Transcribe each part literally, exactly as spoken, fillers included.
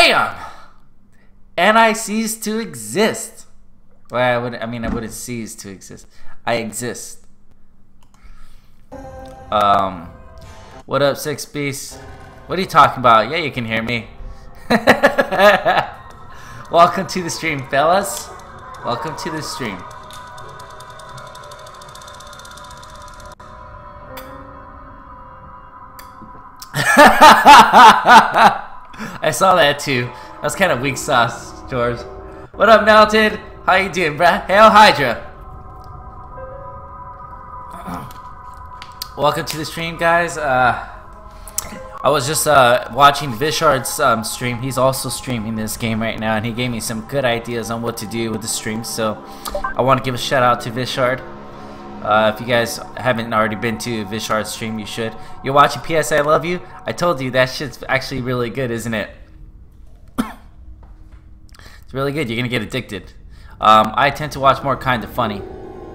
Bam! And I cease to exist. Well, I would. I mean, I wouldn't cease to exist. I exist. Um, what up, Six Beast? What are you talking about? Yeah, you can hear me. Welcome to the stream, fellas. Welcome to the stream. I saw that too. That was kind of weak sauce, George. What up, Melted? How you doing, bruh? Hail Hydra. Welcome to the stream, guys. Uh, I was just uh, watching Vishard's um, stream. He's also streaming this game right now, and he gave me some good ideas on what to do with the stream. So I want to give a shout out to Vishard. Uh, if you guys haven't already been to Vishard's stream, you should. You're watching P S I Love You? I told you, that shit's actually really good, isn't it? It's really good. You're going to get addicted. Um, I tend to watch more Kinda Funny.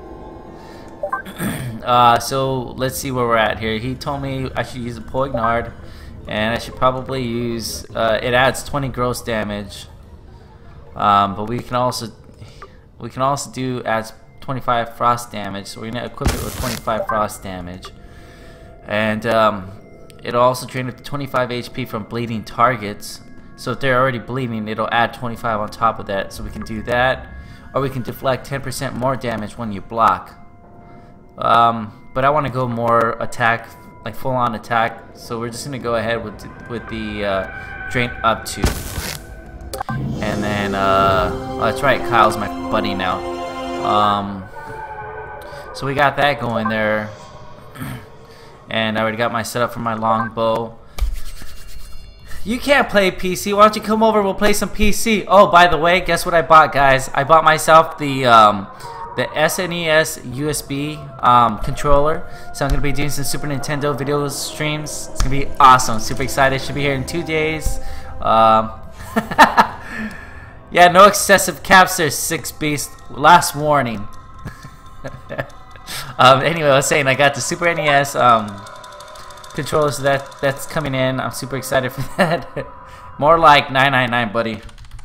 uh, so let's see where we're at here. He told me I should use a Poignard, and I should probably use... Uh, it adds twenty gross damage. Um, but we can also... We can also do... adds twenty-five frost damage, so we're gonna equip it with twenty-five frost damage, and um, it'll also drain up to twenty-five H P from bleeding targets. So if they're already bleeding, it'll add twenty-five on top of that. So we can do that, or we can deflect ten percent more damage when you block. Um, but I want to go more attack, like full-on attack. So we're just gonna go ahead with with the uh, drain up to, and then uh, oh, that's right, Kyle's my buddy now. Um, so we got that going there, and I already got my setup for my longbow. You can't play P C. Why don't you come over? We'll play some P C. Oh, by the way, guess what I bought, guys? I bought myself the um, the S N E S U S B um, controller. So I'm gonna be doing some Super Nintendo video streams. It's gonna be awesome. Super excited. Should be here in two days. Um, Yeah, no excessive caps there, Six Beast. Last warning. um, anyway, I was saying I got the Super N E S um, controller, so that that's coming in. I'm super excited for that. More like nine nine nine, buddy.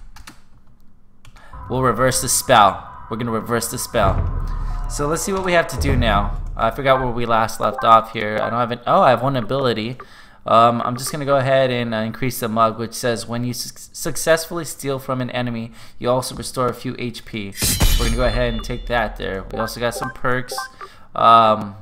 We'll reverse the spell. We're gonna reverse the spell. So let's see what we have to do now. I forgot where we last left off here. I don't have an. Oh, I have one ability. Um, I'm just going to go ahead and uh, increase the mug, which says when you su successfully steal from an enemy, you also restore a few H P. We're going to go ahead and take that there. We also got some perks. Um,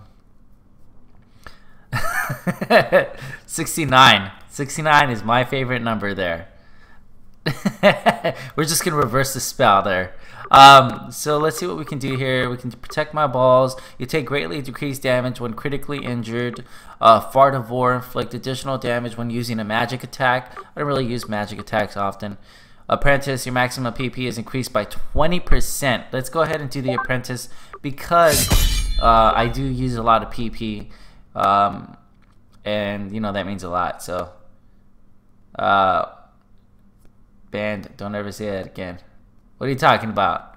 sixty-nine. sixty-nine is my favorite number there. We're just going to reverse the spell there. Um, so let's see what we can do here. We can protect my balls. You take greatly decreased damage when critically injured. Uh, Fartivore, inflict additional damage when using a magic attack. I don't really use magic attacks often. Apprentice, your maximum P P is increased by twenty percent. Let's go ahead and do the Apprentice because uh, I do use a lot of P P. Um, and, you know, that means a lot. So, uh, banned. Don't ever say that again. What are you talking about?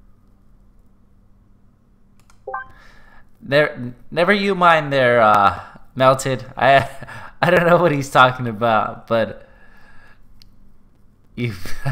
There, never you mind there, uh, Melted. I, I don't know what he's talking about, but you.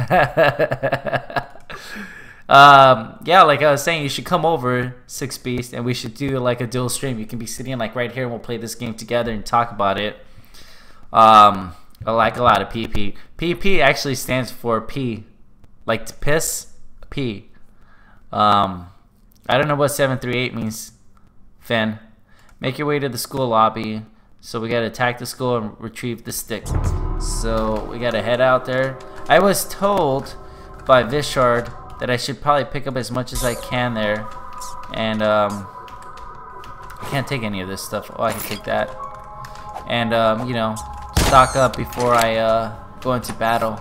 um, yeah, like I was saying, you should come over, Six Beast, and we should do like a dual stream. You can be sitting like right here, and we'll play this game together and talk about it. Um, I like a lot of P P. P P actually stands for P. Like to piss, P. Um, I don't know what seven three eight means, Finn. Make your way to the school lobby. So we gotta attack the school and retrieve the stick. So we gotta head out there. I was told by Vishard that I should probably pick up as much as I can there. And um, I can't take any of this stuff. Oh, I can take that. And um, you know, stock up before I uh, go into battle.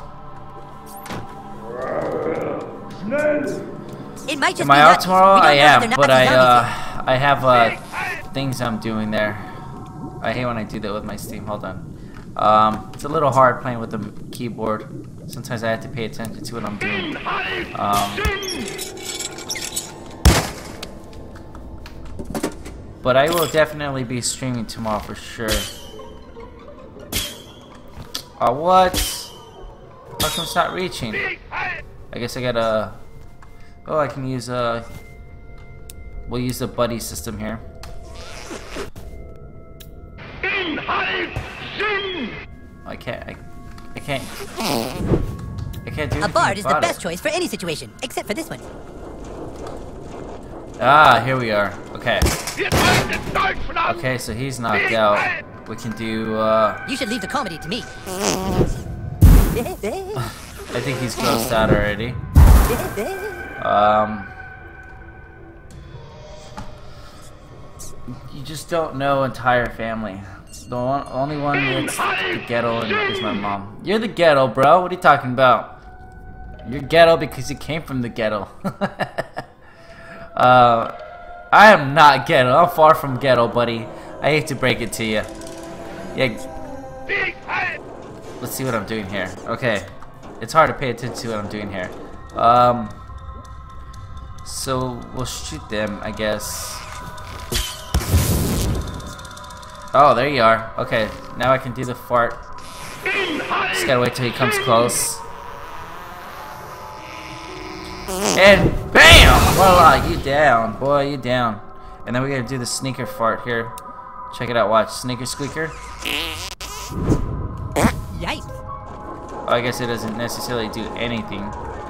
It might just am I be out tomorrow? I am, but I uh, anything. I have uh, things I'm doing there. I hate when I do that with my Steam. Hold on. Um, it's a little hard playing with the keyboard. Sometimes I have to pay attention to what I'm doing. Um, but I will definitely be streaming tomorrow for sure. Uh, what? How come it's not reaching? I guess I gotta... Oh, I can use uh we'll use the buddy system here. I can't I, I can't I can't do anything A bard is the about best it. choice for any situation, except for this one. Ah, here we are. Okay. Okay, so he's knocked out. We can do uh You should leave the comedy to me. I think he's grossed out already. Um You just don't know entire family. The one, only one that's the ghetto is my mom. You're the ghetto, bro. What are you talking about? You're ghetto because you came from the ghetto. uh, I am not ghetto. I'm far from ghetto, buddy. I hate to break it to you. Yeah. Let's see what I'm doing here. Okay. It's hard to pay attention to what I'm doing here. Um. So we'll shoot them, I guess. Oh, there you are. Okay, now I can do the fart. Just gotta wait till he comes close. And BAM! Voila, you down. Boy, you down. And then we gotta do the sneaker fart here. Check it out, watch. Sneaker squeaker. Yikes. Oh, I guess it doesn't necessarily do anything.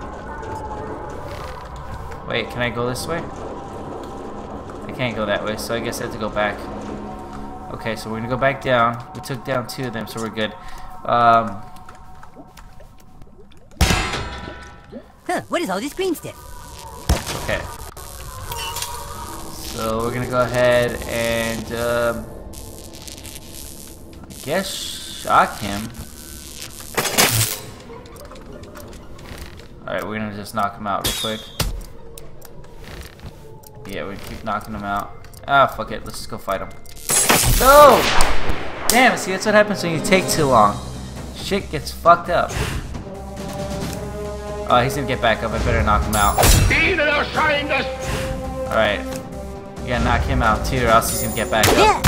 Wait, can I go this way? I can't go that way, so I guess I have to go back. Okay, so we're gonna go back down. We took down two of them, so we're good. Um, Huh, what is all this green stuff? okay. So we're gonna go ahead and, um, I guess, shock him. Alright, we're gonna just knock him out real quick. Yeah, we keep knocking him out. Ah, fuck it. Let's just go fight him. No! Damn, see, that's what happens when you take too long. Shit gets fucked up. Oh, he's gonna get back up. I better knock him out. Alright. You gotta knock him out too, or else he's gonna get back up.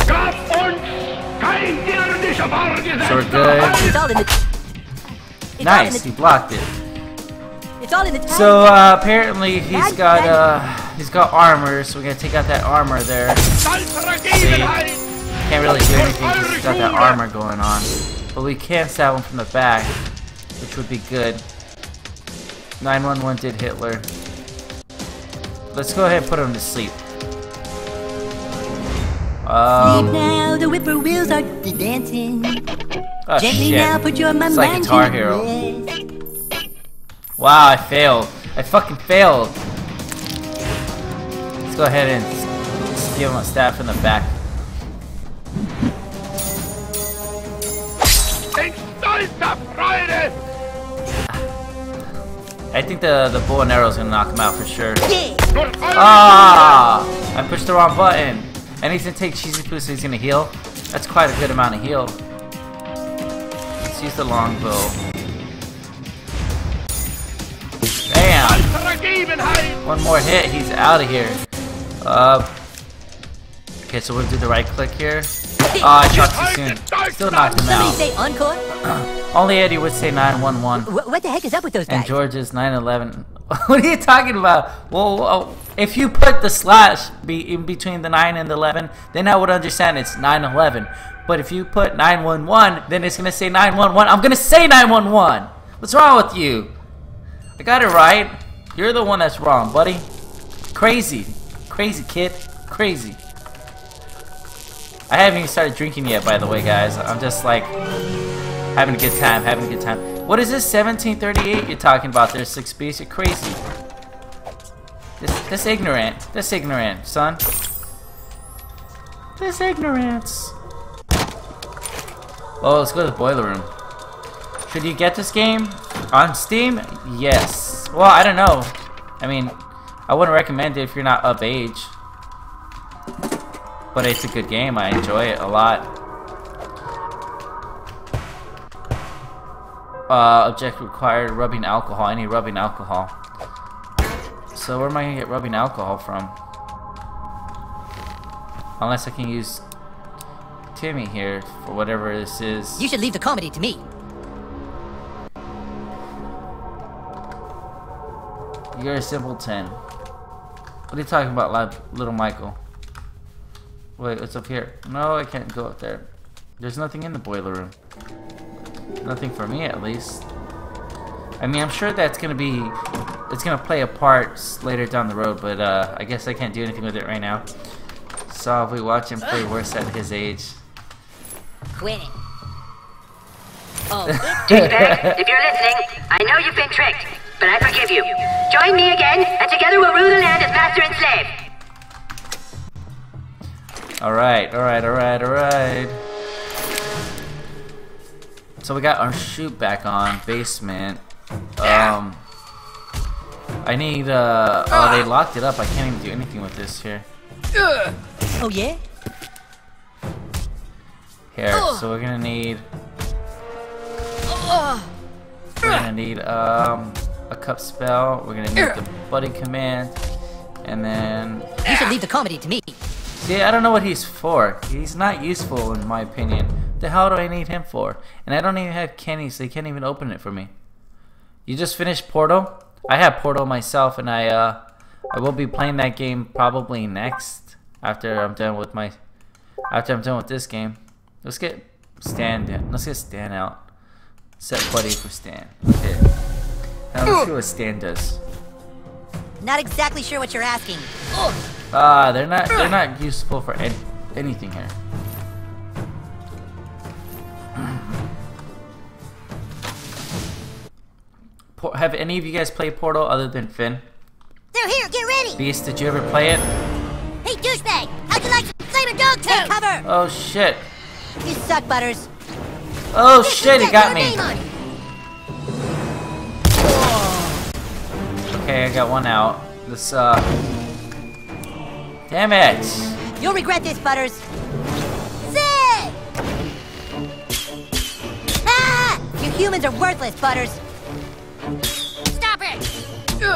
So we're good. It's all in the... It's Nice, all in he the... blocked it. It's all in the... So uh, apparently he's got uh, he's got armor, so we're gonna take out that armor there. See? Can't really do anything because he's got that armor going on. But we can stab him from the back, which would be good. nine one one did Hitler. Let's go ahead and put him to sleep. Um, Sleep now, the whippoorwills are dancing. oh Gently shit. now, put your It's mind like Guitar to Hero. rest. Wow, I failed. I fucking failed. Let's go ahead and s- give him a stab from the back. I think the the bow and arrow is gonna knock him out for sure. Yeah. Ah! I pushed the wrong button. And he's gonna take cheesy poo, so he's gonna heal. That's quite a good amount of heal. Let's use the longbow. Bam! One more hit, he's out of here. Uh. Okay, so we'll do the right click here. Oh, I shot too soon. Still knocked him Somebody out. say encore? Only Eddie would say nine one one. Wh- what the heck is up with those And guys? George is nine eleven. What are you talking about? Well, well, if you put the slash be in between the nine and the eleven, then I would understand it's nine eleven. But if you put nine one one, then it's going to say nine one one. I'm going to say nine one one. What's wrong with you? I got it right. You're the one that's wrong, buddy. Crazy. Crazy, kid. Crazy. I haven't even started drinking yet, by the way, guys. I'm just like having a good time, having a good time. What is this, seventeen thirty-eight you're talking about there, Six Beast? You're crazy. This, this ignorant. This ignorant, son. This ignorance. Well, let's go to the boiler room. Should you get this game on Steam? Yes. Well, I don't know. I mean, I wouldn't recommend it if you're not of age. But it's a good game. I enjoy it a lot. Uh, object required rubbing alcohol. I need rubbing alcohol. So where am I gonna get rubbing alcohol from? Unless I can use Timmy here for whatever this is. You should leave the comedy to me. You're a simpleton. What are you talking about, lad, little Michael? Wait, what's up here? No, I can't go up there. There's nothing in the boiler room. Nothing for me, at least. I mean, I'm sure that's gonna be, it's gonna play a part later down the road, but uh, I guess I can't do anything with it right now. So if we watch him play worse at his age. Quit it. Oh. Douchebag, if you're listening, I know you've been tricked, but I forgive you. Join me again, and together we'll rule the land as master and slave. Alright, alright, alright, alright. So we got our chute back on, basement. Um, I need, uh, oh, they locked it up. I can't even do anything with this here. Oh, yeah? Here, so we're gonna need, we're gonna need, um, a cup spell. We're gonna need the buddy command. And then, You should leave the comedy to me. see, I don't know what he's for. He's not useful in my opinion. The hell do I need him for? And I don't even have Kenny, so he can't even open it for me. You just finished Portal? I have Portal myself, and I uh, I will be playing that game probably next after I'm done with my after I'm done with this game. Let's get Stan in. Let's get Stan out. Set buddy for Stan. Okay. Now let's see what Stan does. Not exactly sure what you're asking. Ah, uh, they're not they're not useful for an anything here. Have any of you guys played Portal other than Finn? They're here, get ready! Beast, did you ever play it? Hey, douchebag! How'd you like some flaming dog take cover? Oh shit! You suck, Butters. Oh This shit! has It got your me. name on it. Okay, I got one out. This uh. Damn it! You'll regret this, Butters. Sick! Ah! You humans are worthless, Butters. Stop it!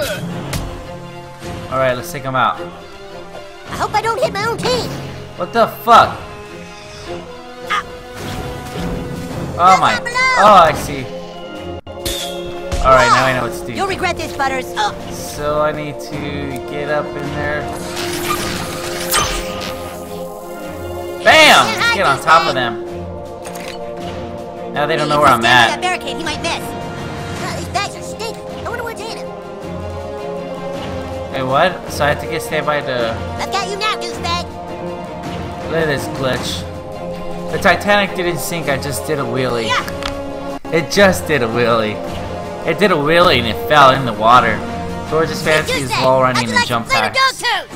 All right, let's take him out. I hope I don't hit my own team. What the fuck? Ah. Oh my! Down below. Oh, I see. All right, now I know what to do. You'll regret this, Butters. Oh. So I need to get up in there. Bam! Let's get on top of them. Now they don't know where I'm That at. barricade, he might miss. Oh, these bags are stinking. I wonder what's in them. Hey, what? So I have to get stand by the. I've got you now, douchebag. Look at this glitch. The Titanic didn't sink. I just did a wheelie. Yeah. It just did a wheelie. It did a wheelie and it fell in the water. George's fancy is Douchebag, wall how'd running you and like jump some flaming packs. dog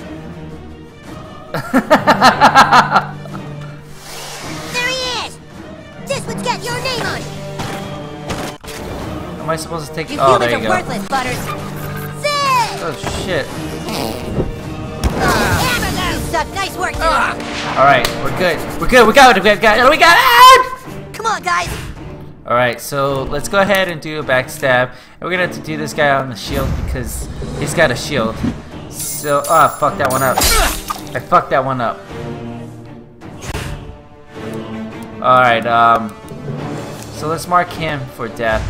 toes? There he is. This one's got your name on it. Am I supposed to take? You Oh, humans there are you go. worthless, Butters. Sick! Oh shit! Uh, you suck. Nice work, dude. All right, we're good. We're good. We got it. We got it. We got it. Come on, guys. All right, so let's go ahead and do a backstab, and we're gonna have to do this guy on the shield because he's got a shield. So, ah, oh, fuck that one up. I fucked that one up. All right, um, so let's mark him for death.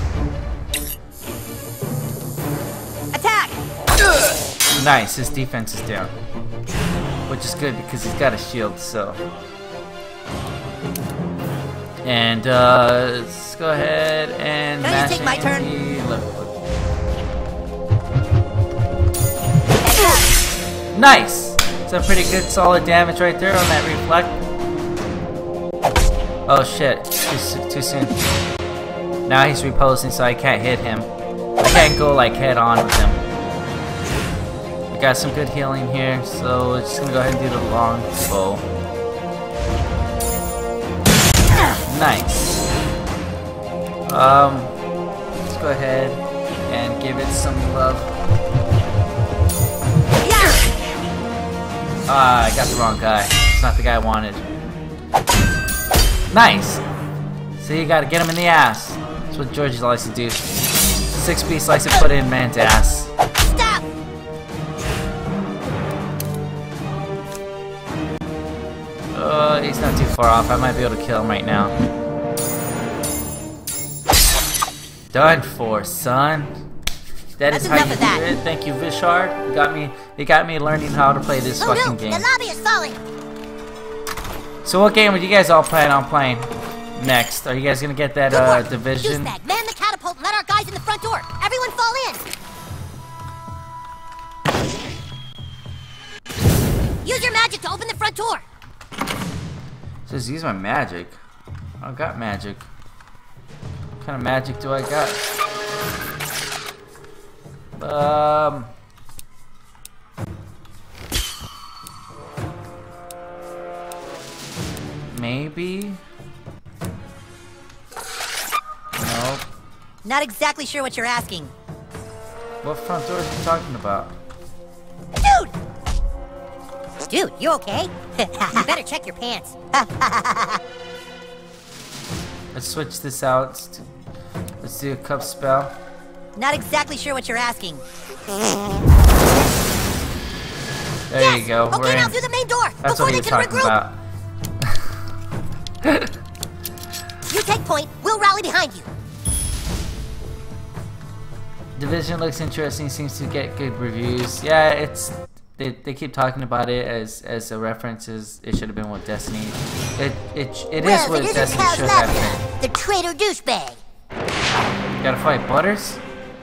Attack! Nice, his defense is down, which is good because he's got a shield. So, and uh, let's go ahead and Can I just mash take my turn? anti- left click. Nice! Some pretty good solid damage right there on that reflect. Oh shit, too, s- too soon. Now he's reposing, so I can't hit him. I can't go like head on with him. We got some good healing here, so we're just gonna go ahead and do the long bow. Nice. Um, let's go ahead and give it some love. Ah, I got the wrong guy. It's not the guy I wanted. Nice! See, you gotta get him in the ass. That's what Georgie likes to do. Six piece likes to put in man's ass. Stop! Uh, he's not too far off. I might be able to kill him right now. Done for, son. That That's is how enough you of do that. it. Thank you, Vishard. You got me. You got me learning how to play this Oh fucking no, game. the lobby is falling. So what game are you guys all planning on playing next? Are you guys gonna get that Good uh, work. division? Douchebag, man the catapult and let our guys in the front door. Everyone fall in. Use your magic to open the front door. Just use my magic. I don't got magic. What kind of magic do I got? Um. Maybe. Nope. Not exactly sure what you're asking. What front door is he talking about? Dude! Dude, you okay? You better check your pants. Let's switch this out. Let's do, let's do a cup spell. Not exactly sure what you're asking. There Yes! you go. Okay, We're now in. through the main door That's before what he they was can talking regroup. about. You take point. We'll rally behind you. Division looks interesting. Seems to get good reviews. Yeah, it's they, they keep talking about it as as a reference. As it should have been with Destiny. It it it well, is what if it isn't Destiny House should have been. Lavender, the traitor douchebag. You gotta fight Butters.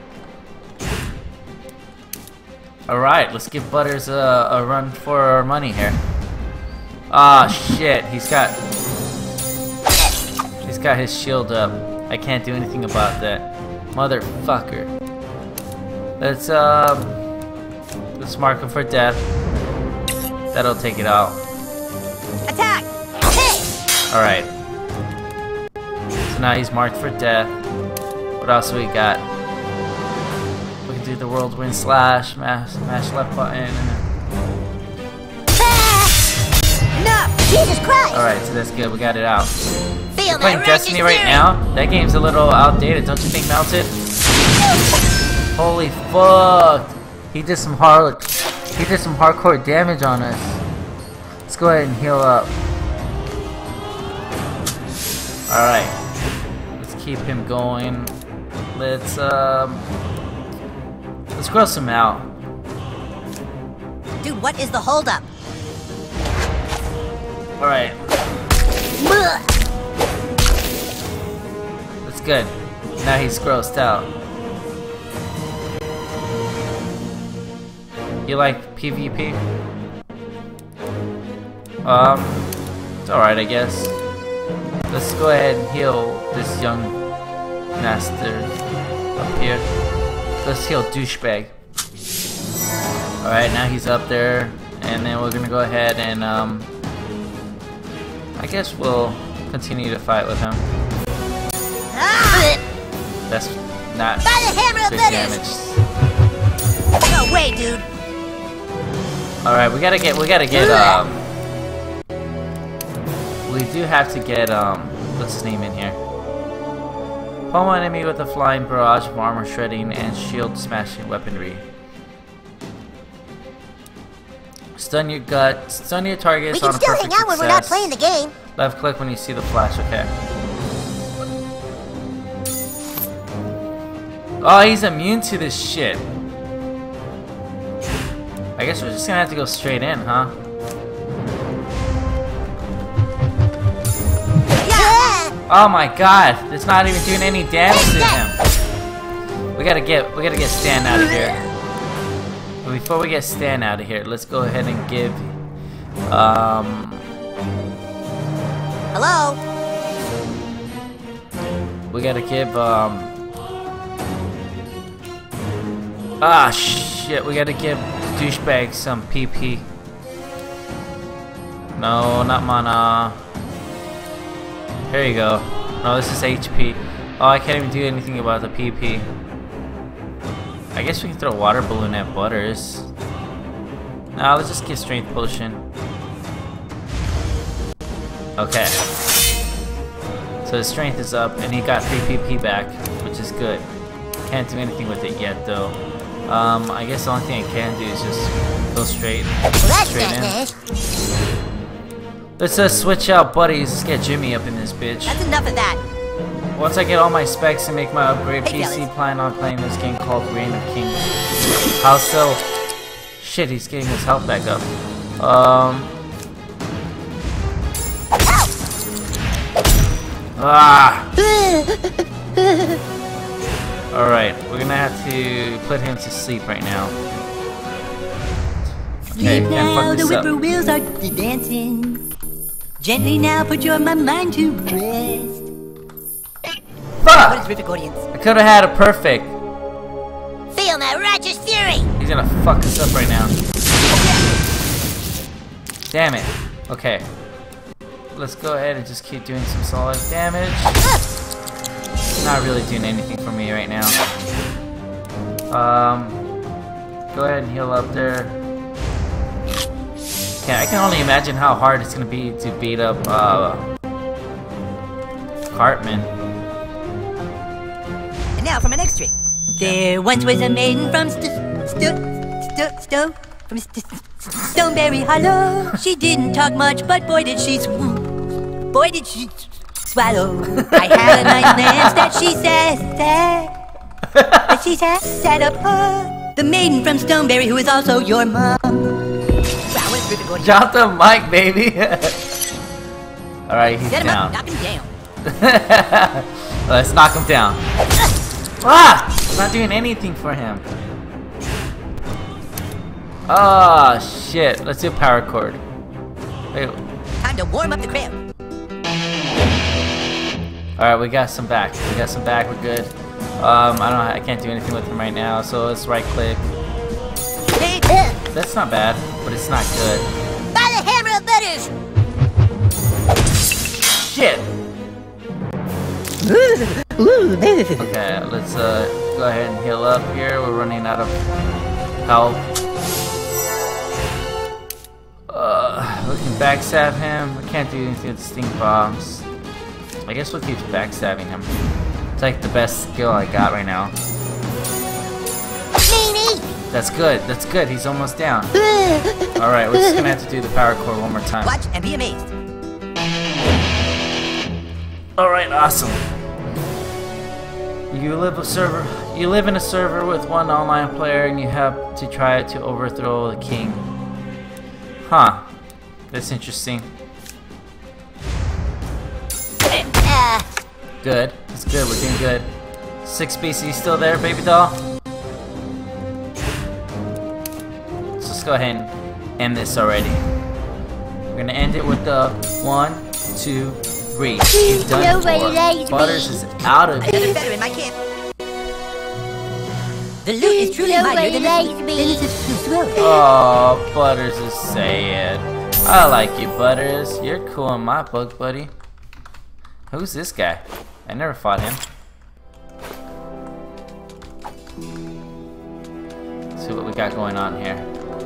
All right, let's give Butters a, a run for our money here. Ah shit, he's got he's got his shield up. I can't do anything about that, motherfucker. Let's um, let's mark him for death. That'll take it out. Attack! Hey! All right. So now he's marked for death. What else we got? We can do the whirlwind slash, mash, mash left button. And then... No! Jesus Christ! All right, so that's good. We got it out. Feel You're playing my Destiny righteous right fury. now. That game's a little outdated, don't you think, Melted? Holy fuck! He did some hard, he did some hardcore damage on us. Let's go ahead and heal up. All right, let's keep him going. Let's um, let's gross him out. Dude, what is the holdup? All right, that's good. Now he's grossed out. You like PvP? Um, it's alright, I guess. Let's go ahead and heal this young master up here. Let's heal douchebag. Alright, now he's up there, and then we're gonna go ahead and, um, I guess we'll continue to fight with him. Ah! That's not By the hammer of big Venus! damage. No way, dude! Alright, we gotta get, we gotta get, um, we do have to get, um, what's his name in here? Pummel enemy with a flying barrage of armor shredding and shield smashing weaponry. Stun your gut, stun your targets We on can a still perfect hang out when we're not success. playing the game. Left click when you see the flash, okay. Oh, he's immune to this shit. I guess we're just gonna have to go straight in, huh? Yeah! Oh my god, it's not even doing any damage to him. We gotta get, we gotta get Stan out of here. But before we get Stan out of here, let's go ahead and give, um, Hello? we gotta give, um, ah shit, we gotta give douchebag some P P. No, not mana. Here you go. No, this is H P. Oh, I can't even do anything about the P P. I guess we can throw a water balloon at Butters. Nah, let's just get strength potion. Okay. So his strength is up, and he got three P P back, which is good. Can't do anything with it yet, though. Um, I guess the only thing I can do is just go straight, Well, that's straight not in. nice. Let's uh, switch out buddies. Let's get Jimmy up in this bitch. That's enough of that. once I get all my specs and make my upgrade P C, plan on playing this game called Reign of Kings. How so? Shit, he's getting his health back up. Um. Ah. All right, we're gonna have to put him to sleep right now. Okay, Sleep and now, fuck the this up. whippoorwills are dancing. Gently now, put your my mind to rest. What Fuck! is terrific, audience? I could have had a perfect. Feel my righteous fury! He's gonna fuck us up right now. Damn it. Okay. Let's go ahead and just keep doing some solid damage. Not really doing anything for me right now. Um, go ahead and heal up there. Okay, I can only imagine how hard it's gonna be to beat up uh, Cartman. And now for my next trick. There once was a maiden from St St St Sto from St Stoneberry Hollow. She didn't talk much, but boy did she swoon. Boy did she swallow. I had a nice dance that she said, said that she said, set up her. The maiden from Stoneberry, who is also your mom. Wow, what a terrific audience. Drop the mic, baby. All right, he's Set him down. up, knock him down. Let's knock him down. Ah! It's not doing anything for him. Ah, shit. Let's do power chord. Wait. Time to warm up the crowd. Alright, we got some back. We got some back. We're good. Um, I don't. I can't do anything with him right now. So let's right click. Hey, That's not bad, but it's not good. By the hammer of Butters! Shit. Okay, let's uh go ahead and heal up here. We're running out of health. Uh, we can backstab him. We can't do anything with stink bombs. I guess we'll keep backstabbing him. It's like the best skill I got right now. Meanie! That's good. That's good. He's almost down. All right, we're just gonna have to do the power core one more time. watch and be amazed. All right, awesome. You live a server. You live in a server with one online player, and you have to try to overthrow the king. Huh? That's interesting. Uh, Good. That's good. We're doing good. Six species still there, baby doll. Let's just go ahead and end this already. We're gonna end it with the one, two, three. You've done it Nobody for. likes Butters me. is out of Another here. feather in my camp. The loot is truly Nobody mightier than likes the me. than is this swell. Oh, Butters is sad. I like you, Butters. You're cool in my book, buddy. Who's this guy? I never fought him. Let's see what we got going on here.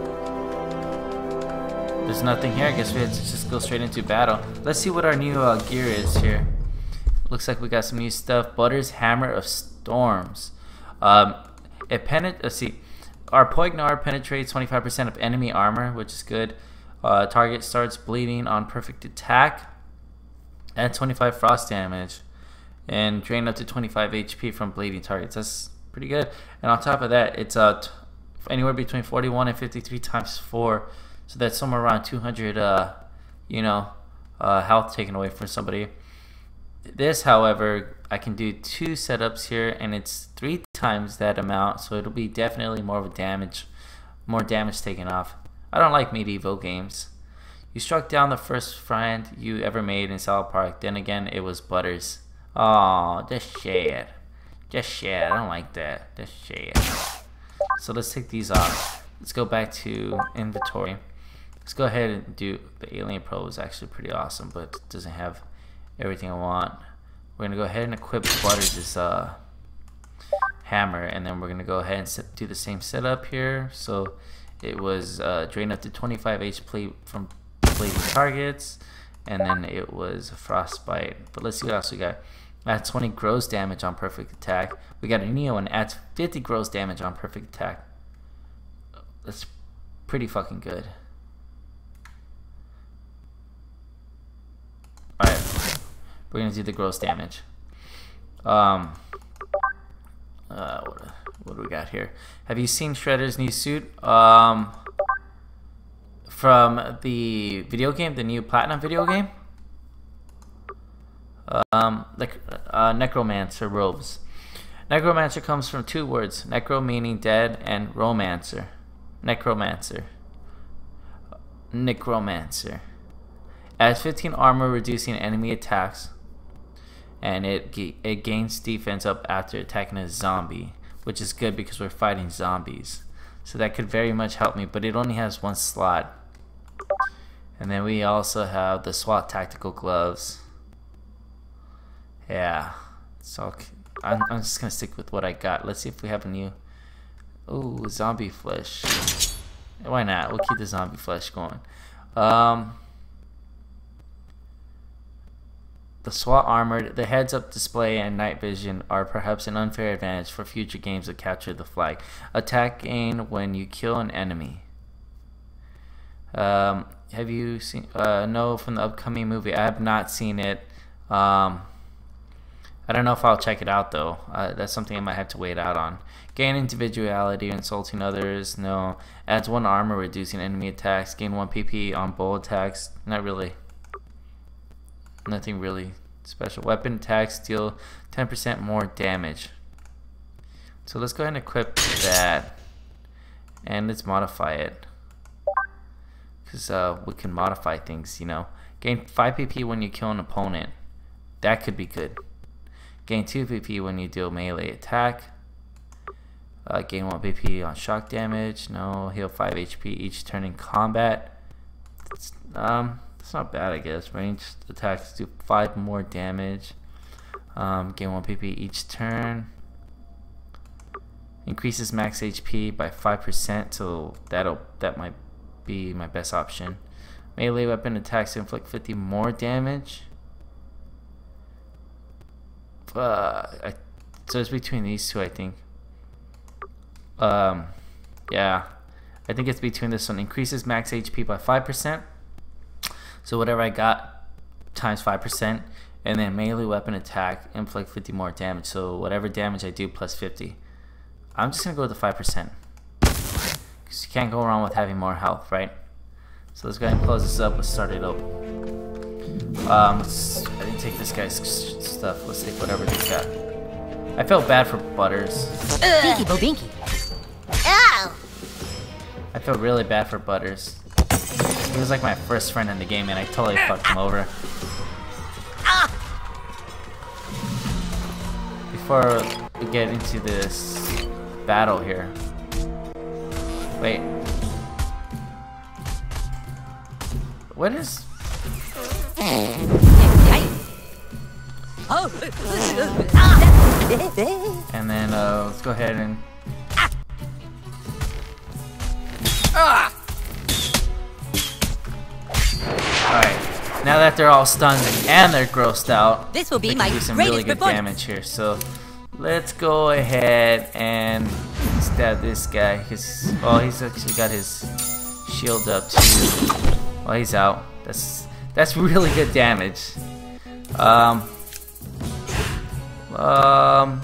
There's nothing here. I guess we have to just go straight into battle. Let's see what our new uh, gear is here. Looks like we got some new stuff. Butters Hammer of Storms. Um, it penet. Let's see. Our Poignard penetrates twenty-five percent of enemy armor, which is good. Uh, target starts bleeding on perfect attack. Add twenty-five frost damage. And drain up to twenty-five H P from bleeding targets. That's pretty good. And on top of that, it's uh, t anywhere between forty-one and fifty-three times four. So that's somewhere around two hundred, uh, you know, uh, health taken away from somebody. This, however, I can do two setups here, and it's three times that amount. So it'll be definitely more of a damage, more damage taken off. I don't like medieval games. You struck down the first friend you ever made in South Park. Then again, it was Butters. Oh, just share. Just share. I don't like that. Just share. So let's take these off. Let's go back to inventory. Let's go ahead and do the Alien Pro. Is actually pretty awesome, but it doesn't have everything I want. We're gonna go ahead and equip Butters' uh, hammer, and then we're gonna go ahead and set, do the same setup here. So it was uh, drain up to twenty-five H P from bleeding targets, and then it was frostbite. But let's see what else we got. Adds twenty gross damage on perfect attack. We got a Neo and adds fifty gross damage on perfect attack. That's pretty fucking good. Alright, we're gonna do the gross damage. Um, uh, what, what do we got here? Have you seen Shredder's new suit? Um, from the video game, the new Platinum video game? Um, like uh, Necromancer robes. Necromancer comes from two words: necro meaning dead, and romancer. Necromancer. Necromancer. Adds fifteen armor, reducing enemy attacks, and it it gains defense up after attacking a zombie, which is good because we're fighting zombies. So that could very much help me, but it only has one slot. And then we also have the SWAT tactical gloves. Yeah, so I'm, I'm just gonna stick with what I got. Let's see if we have a new. Ooh, zombie flesh. Why not? We'll keep the zombie flesh going. Um, the SWAT armor, the heads-up display, and night vision are perhaps an unfair advantage for future games that capture the flag. Attacking when you kill an enemy. Um, have you seen? Uh, no, from the upcoming movie. I have not seen it. Um. I don't know if I'll check it out though. Uh, that's something I might have to wait out on. Gain individuality, insulting others. No. Adds one armor, reducing enemy attacks. Gain one P P on bow attacks. Not really. Nothing really special. Weapon attacks deal ten percent more damage. So let's go ahead and equip that. And let's modify it. Because uh, we can modify things, you know. Gain five P P when you kill an opponent. That could be good. Gain two P P when you deal melee attack. Uh, gain one P P on shock damage. No. Heal five H P each turn in combat. It's, um, that's not bad, I guess. Ranged attacks do five more damage. Um, gain one P P each turn. Increases max H P by five percent, so that'll that might be my best option. Melee weapon attacks inflict fifty more damage. Uh, I, so it's between these two, I think. Um, yeah, I think it's between this one. Increases max H P by five percent. So whatever I got times five percent, and then melee weapon attack inflict fifty more damage. So whatever damage I do plus fifty. I'm just gonna go with the five percent because you can't go wrong with having more health, right? So let's go ahead and close this up. Let's start it up. Um, let's, I didn't take this guy's stuff. Let's take whatever he's got. I felt bad for Butters. Binky Bo Binky. Ow! I felt really bad for Butters. He was like my first friend in the game, and I totally fucked him over. Before we get into this battle here. Wait. What is... And then uh, let's go ahead and... Alright, now that they're all stunned and they're grossed out, This will be they can my do some greatest really good performance. damage here. So let's go ahead and stab this guy. His, oh, he's actually got his shield up too. Well, he's out. That's that's really good damage. Um. Um.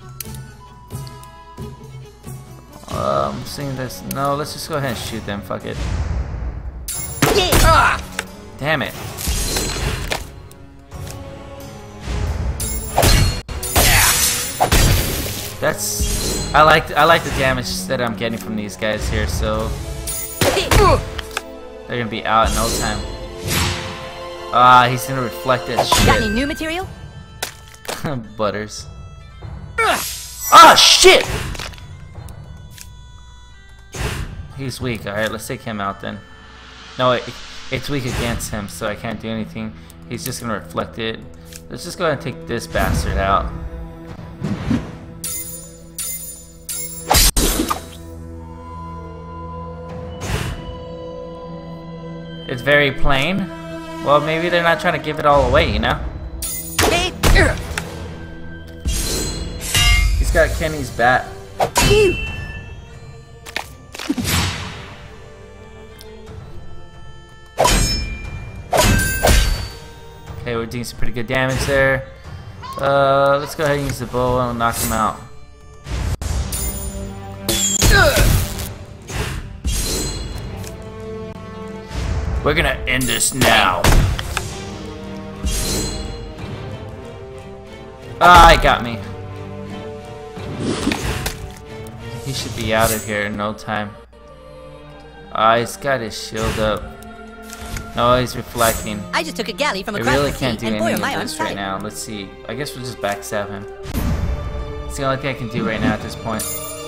Um. Seeing this, no. Let's just go ahead and shoot them. Fuck it. Ah! Damn it. That's I like I like the damage that I'm getting from these guys here, so they're gonna be out in no time. Ah, he's gonna reflect that Got any shit. new material? Butters. Ah, shit! He's weak. All right, let's take him out then. No, it, it's weak against him, so I can't do anything. He's just gonna reflect it. Let's just go ahead and take this bastard out. It's very plain. Well, maybe they're not trying to give it all away, you know? He's got Kenny's bat. Okay, we're doing some pretty good damage there. Uh, let's go ahead and use the bow and knock him out. We're gonna end this now. Ah, he got me. He should be out of here in no time. Ah, he's got his shield up. No, he's reflecting. I just took a galley from I across really the can't sea, do and boy, any are my of arms this right tight. now. Let's see. I guess we'll just backstab him. It's the only thing I can do right now at this point.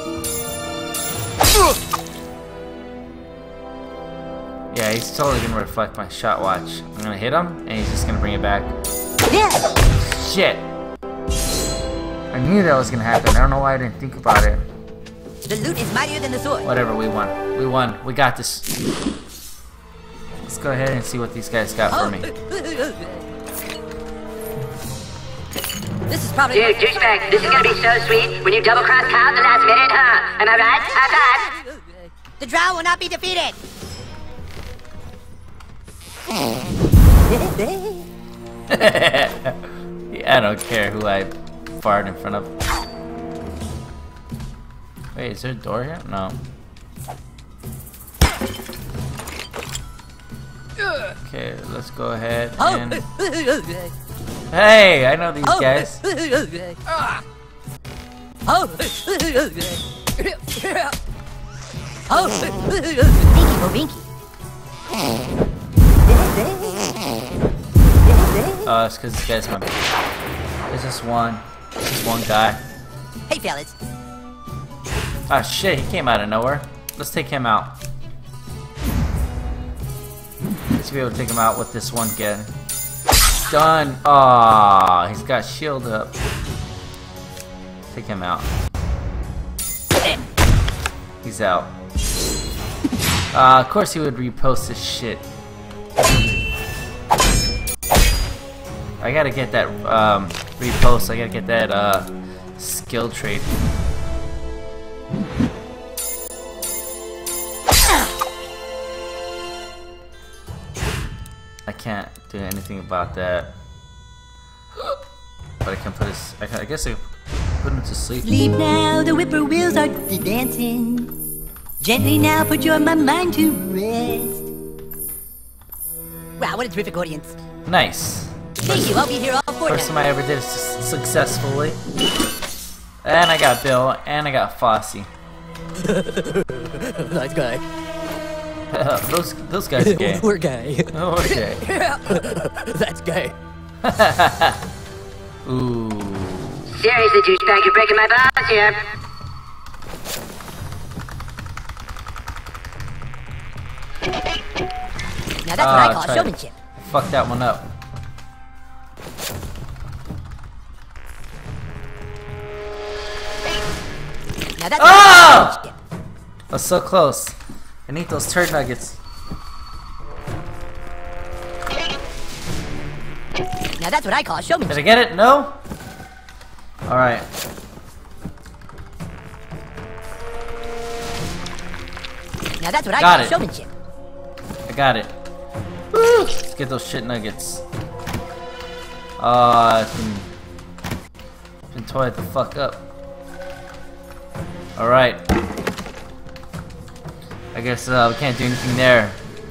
Yeah, he's totally gonna reflect my shot watch. I'm gonna hit him, and he's just gonna bring it back. Yeah. Shit! I knew that was gonna happen. I don't know why I didn't think about it. The loot is mightier than the sword. Whatever, we won. We won. We got this. Let's go ahead and see what these guys got for me. This is probably. Dude, douchebag, this is gonna be so sweet when you double cross Kyle at the last minute, huh? Am I right? High five! The drow will not be defeated. Yeah, I don't care who I fart in front of. Wait, is there a door here? No. Okay, let's go ahead and... Hey, I know these guys. Oh, it's because this guy's my... There's just one. Just one guy. Hey, fellas. Ah, shit, he came out of nowhere. Let's take him out. Let's be able to take him out with this one gun. Done. Aw, he's got shield up. Take him out. He's out. Uh, of course he would repost this shit. I gotta get that um, repost. I gotta get that uh, skill trait. I can't do anything about that. But I can put his. I, can, I guess I can put him to sleep. Sleep now, the whippoorwills are dancing. Gently now, put your my mind to rest. Wow, what a terrific audience. Nice. Thank you, I'll be here all fortnight. First time I ever did it su successfully. And I got Bill, and I got Fossey. Nice guy. those those guys are gay. We're gay. Oh, we're gay. That's gay. Ooh. Seriously, douchebag, you're breaking my balls here. Now that's Ah, what I call tried. showmanship. Fuck that one up. Now that's Ah! what I call showmanship. That's so close. I need those turd nuggets. Now that's what I call Did showmanship. I get it? No? Alright. Now that's what I Got call it. showmanship. I got it. Woo! Let's get those shit nuggets. Ah, uh, it's been, been toyed the fuck up. Alright. I guess uh, we can't do anything there.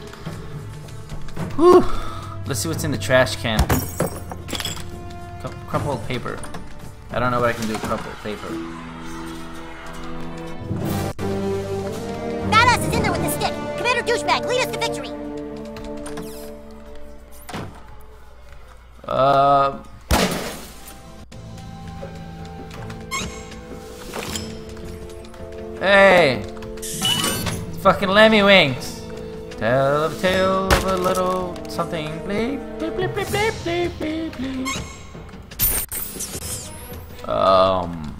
Whew. Let's see what's in the trash can. Crum- Crumpled paper. I don't know what I can do with crumpled paper. Badass is in there with the stick. Commander Douchebag, lead us to victory. Uh. Hey! It's fucking Lemmy Wings! Tell a tale of a little something. Bleep, bleep, bleep, bleep, bleep, bleep, bleep, bleep. Um.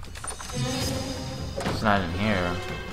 It's not in here.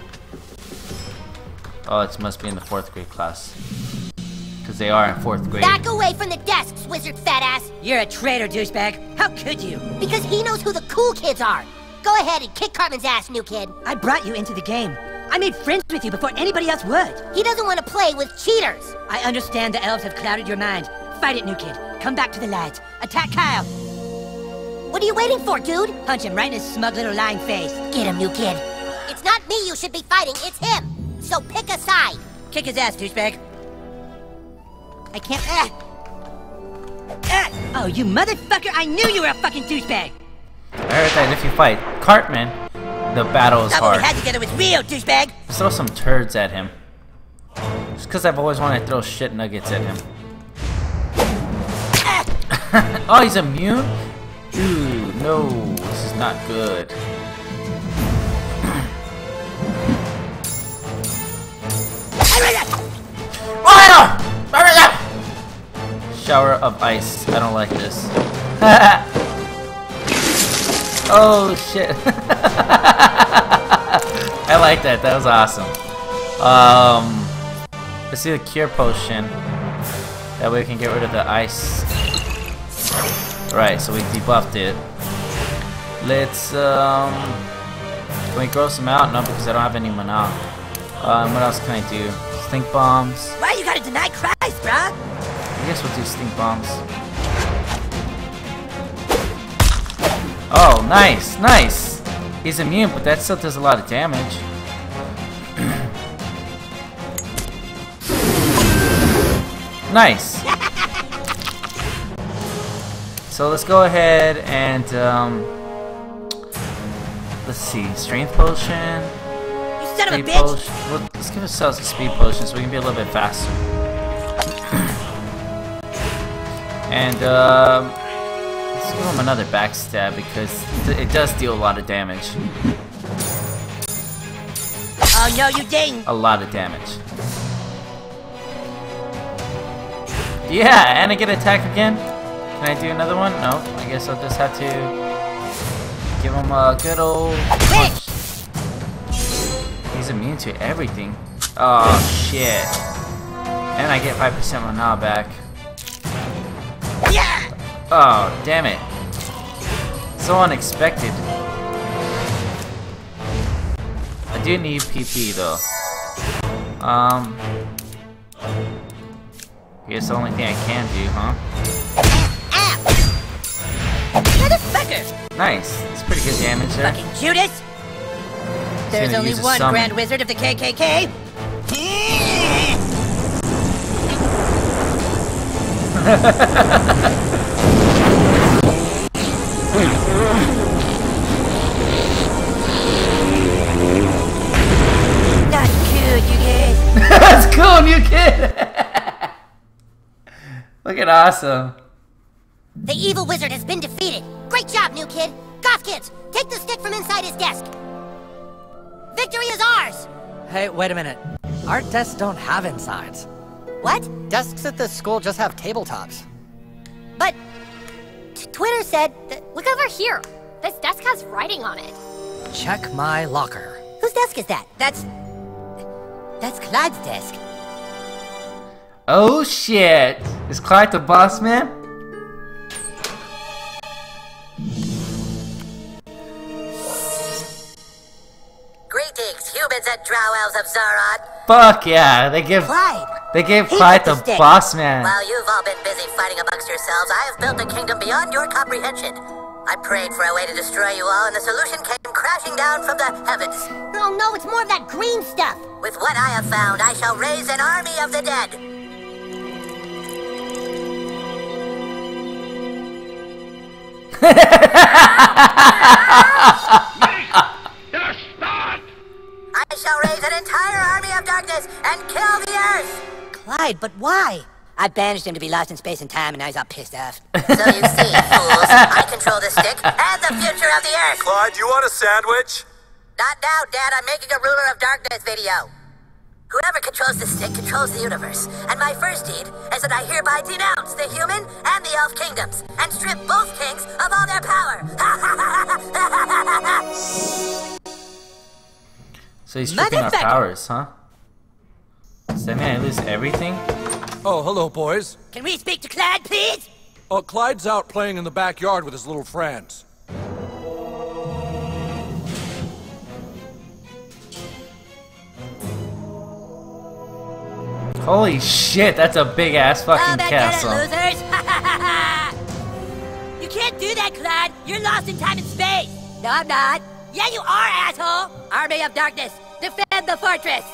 Oh, it must be in the fourth grade class. Because they are in fourth grade. Back away from the desks, wizard fat ass. You're a traitor, douchebag. How could you? Because he knows who the cool kids are. Go ahead and kick Cartman's ass, new kid. I brought you into the game. I made friends with you before anybody else would. He doesn't want to play with cheaters. I understand the elves have clouded your mind. Fight it, new kid. Come back to the light. Attack Kyle. What are you waiting for, dude? Punch him right in his smug little lying face. Get him, new kid. It's not me you should be fighting, it's him. So pick a side. Kick his ass, douchebag. I can't. Ah. Ah. Oh, you motherfucker! I knew you were a fucking douchebag. I heard that if you fight Cartman, the battle is Not what we hard. had together was real, douchebag. Just throw some turds at him. Just because I've always wanted to throw shit nuggets at him. Oh, he's immune? Dude, no, this is not good. Shower of ice. I don't like this. Oh shit. I like that. That was awesome. Um, let's do the cure potion. That way we can get rid of the ice. Right, so we debuffed it. Let's, um... Can we grow some out? No, because I don't have any mana. Um, what else can I do? Stink bombs. Why you gotta deny Christ, bruh? I guess we'll do stink bombs. Oh, nice, nice! He's immune, but that still does a lot of damage. Nice! So let's go ahead and, um... let's see, strength potion... You son of a Speed bitch! potion. Well, let's give ourselves a speed potion so we can be a little bit faster. And um, let's give him another backstab because it does deal a lot of damage. Oh no, you didn't! A lot of damage. Yeah, and I get attack again. Can I do another one? No, I guess I'll just have to give him a good old punch. He's immune to everything. Oh shit. And I get five percent mana back. Yeah! Oh, damn it. So unexpected. I do need P P though. Um I guess the only thing I can do, huh? Motherfucker! Nice. It's pretty good damage there. Fucking Judas! There's gonna only use a one summon. Grand Wizard of the K K K. That's good, you guys. That's cool, new kid! Look at awesome. The evil wizard has been defeated. Great job, new kid. Goth kids, take the stick from inside his desk. Victory is ours! Hey, wait a minute. Our desks don't have insides. What? Desks at this school just have tabletops. But t- Twitter said that... Look over here. This desk has writing on it. Check my locker. Whose desk is that? That's... That's Clyde's desk. Oh shit! Is Clyde the boss man? Greetings, humans and drow elves of Zaron. Fuck yeah! They give Clyde! they gave He Clyde got the the stick. boss man. While you've all been busy fighting amongst yourselves, I have built a kingdom beyond your comprehension. I prayed for a way to destroy you all, and the solution came crashing down from the heavens. Oh no, it's more of that green stuff. With what I have found, I shall raise an army of the dead. I shall raise an entire army of darkness and kill the earth. Clyde, but why? I banished him to be lost in space and time, and now he's all pissed off. So you see, fools, I control the stick and the future of the earth. Clyde, do you want a sandwich? Not now, Dad. I'm making a Ruler of Darkness video. Whoever controls the stick controls the universe. And my first deed is that I hereby denounce the human and the elf kingdoms and strip both kings of all their power. So he's stripping our Motherfucker. powers, huh? Does that mean I lose everything? Oh, hello, boys. Can we speak to Clyde, please? Oh, Clyde's out playing in the backyard with his little friends. Holy shit, that's a big ass Oh, fucking that castle. get it, losers! You can't do that, Claude. You're lost in time and space. No, I'm not. Yeah, you are, asshole. Army of Darkness, defend the fortress.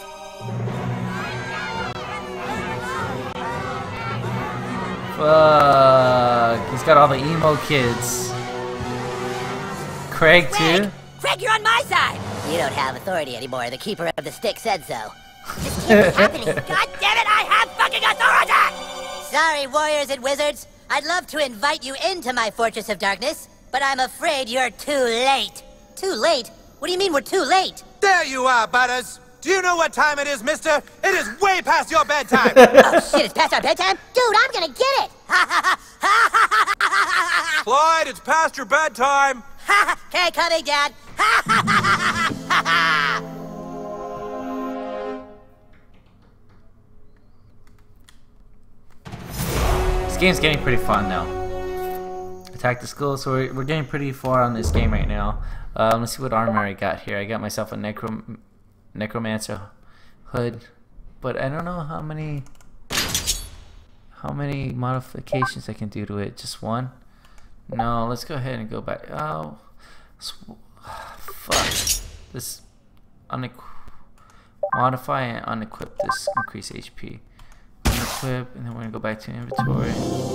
Fuck. He's got all the emo kids. Craig, Craig, too? Craig, you're on my side. You don't have authority anymore. The Keeper of the Stick said so. This can't be happening. God damn it, I have fucking authority! Sorry, warriors and wizards. I'd love to invite you into my Fortress of Darkness, but I'm afraid you're too late. Too late? What do you mean we're too late? There you are, Butters. Do you know what time it is, mister? It is way past your bedtime. Oh, shit, it's past our bedtime? Dude, I'm gonna get it! Clyde, it's past your bedtime. Okay, coming, Dad. This game's getting pretty fun now. Attack the school, so we're, we're getting pretty far on this game right now. Um, let's see what armor I got here. I got myself a necro necromancer hood, but I don't know how many how many modifications I can do to it. Just one? No, let's go ahead and go back. Oh, fuck. This unequ modify and unequip this increase H P. Unequip, and then we're gonna go back to inventory.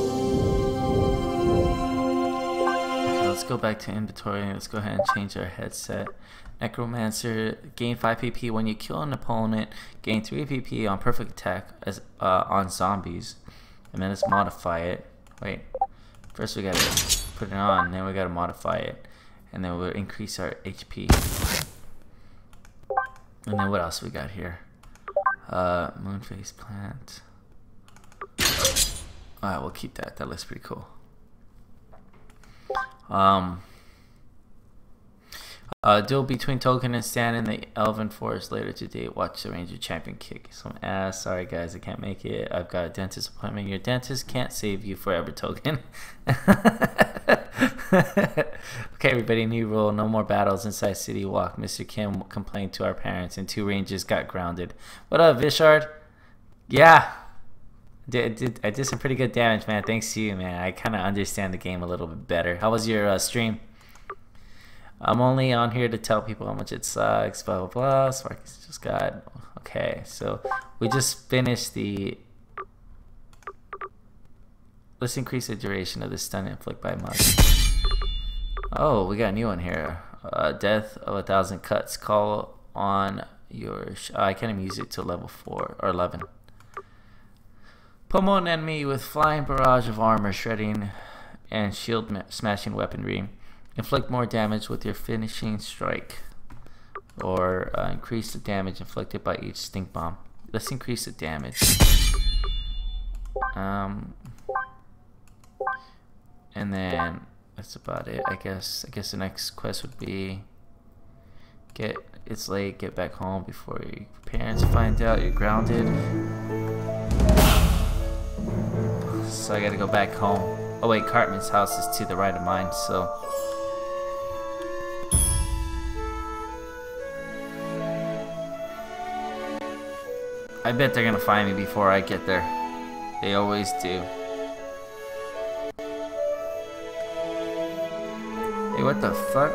Okay, let's go back to inventory. Let's go ahead and change our headset. Necromancer, gain five P P when you kill an opponent. Gain three P P on perfect attack as uh, on zombies. And then let's modify it. Wait, first we gotta put it on, then we gotta modify it, and then we'll increase our H P. And then what else we got here? Uh, Moonface plant. Alright, we'll keep that. That looks pretty cool. Um, uh, duel between Token and Stan in the Elven Forest later today. Watch the Ranger Champion kick some ass. Sorry guys, I can't make it. I've got a dentist appointment. Your dentist can't save you forever, Token. Okay, everybody, new rule. No more battles inside City Walk. Mister Kim complained to our parents and two Rangers got grounded. What up, Vishard? Yeah. Did, did, I did some pretty good damage, man. Thanks to you, man. I kind of understand the game a little bit better. How was your uh, stream? I'm only on here to tell people how much it sucks, blah, blah, blah. Sparky's just got... Okay, so we just finished the... Let's increase the duration of the stun inflict by mug. Oh, we got a new one here. Uh, death of a thousand cuts. Call on your... Sh oh, I can't even use it till level four or eleven. Pummel an enemy with flying barrage of armor, shredding, and shield smashing weaponry. Inflict more damage with your finishing strike, or uh, increase the damage inflicted by each stink bomb. Let's increase the damage. Um, and then that's about it. I guess. I guess the next quest would be get. It's late. Get back home before your parents find out you're grounded. So I gotta go back home. Oh wait, Cartman's house is to the right of mine, so... I bet they're gonna find me before I get there. They always do. Hey, what the fuck?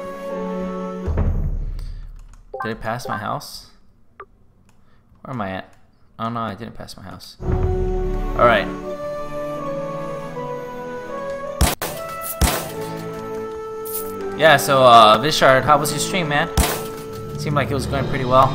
Did I pass my house? Where am I at? Oh no, I didn't pass my house. Alright. Yeah, so uh, Vishard, how was your stream, man? Seemed like it was going pretty well.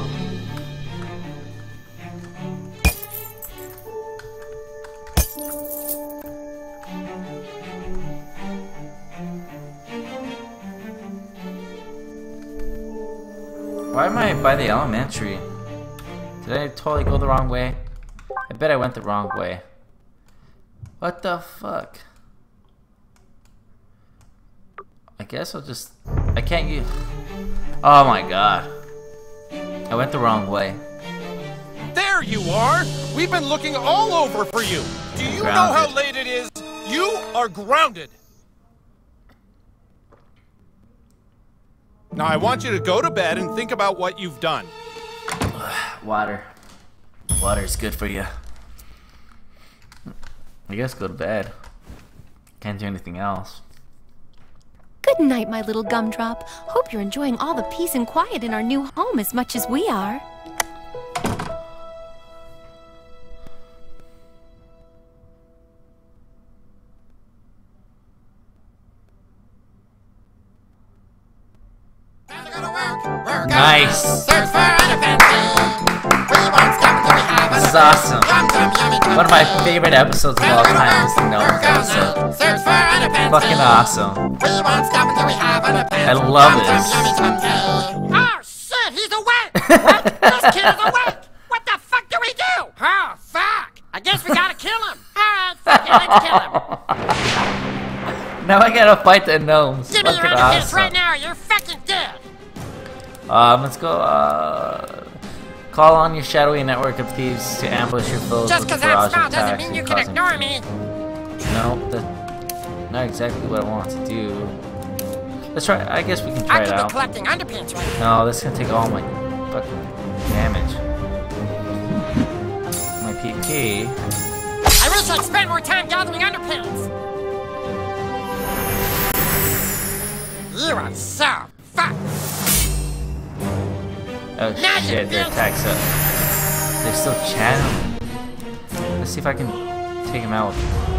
Why am I by the elementary? Did I totally go the wrong way? I bet I went the wrong way. What the fuck? I guess I'll just... I can't use... Oh my god. I went the wrong way. There you are! We've been looking all over for you! Do you know how late it is? You are grounded! Now I want you to go to bed and think about what you've done. Water. Water's good for you. I guess go to bed. Can't do anything else. Good night, my little gumdrop. Hope you're enjoying all the peace and quiet in our new home as much as we are. Nice. This is awesome. One of my favorite episodes of all time is the Gnomes episode. Fucking awesome. I love this. Oh shit, he's awake! What? This kid is awake! What the fuck do we do? Oh fuck! I guess we gotta kill him. Alright, fuck it, let's kill him. Now I gotta fight the gnomes. Give me Fucking your underpants awesome. right now, or you're fucking dead. Um, let's go, uh... Call on your shadowy network of thieves to ambush your foes Just with a cause I'm barrage of small doesn't attacks mean and you can cause them ignore to- me. No, that's not exactly what I want to do. Let's try, I guess we can try I it could be out. collecting underpants right now. No, this is gonna take all my fucking damage. My P P. I wish I'd spent more time gathering underpants. You are so fucked. Oh shit, their attacks up. They're still channeling. Let's see if I can take him out.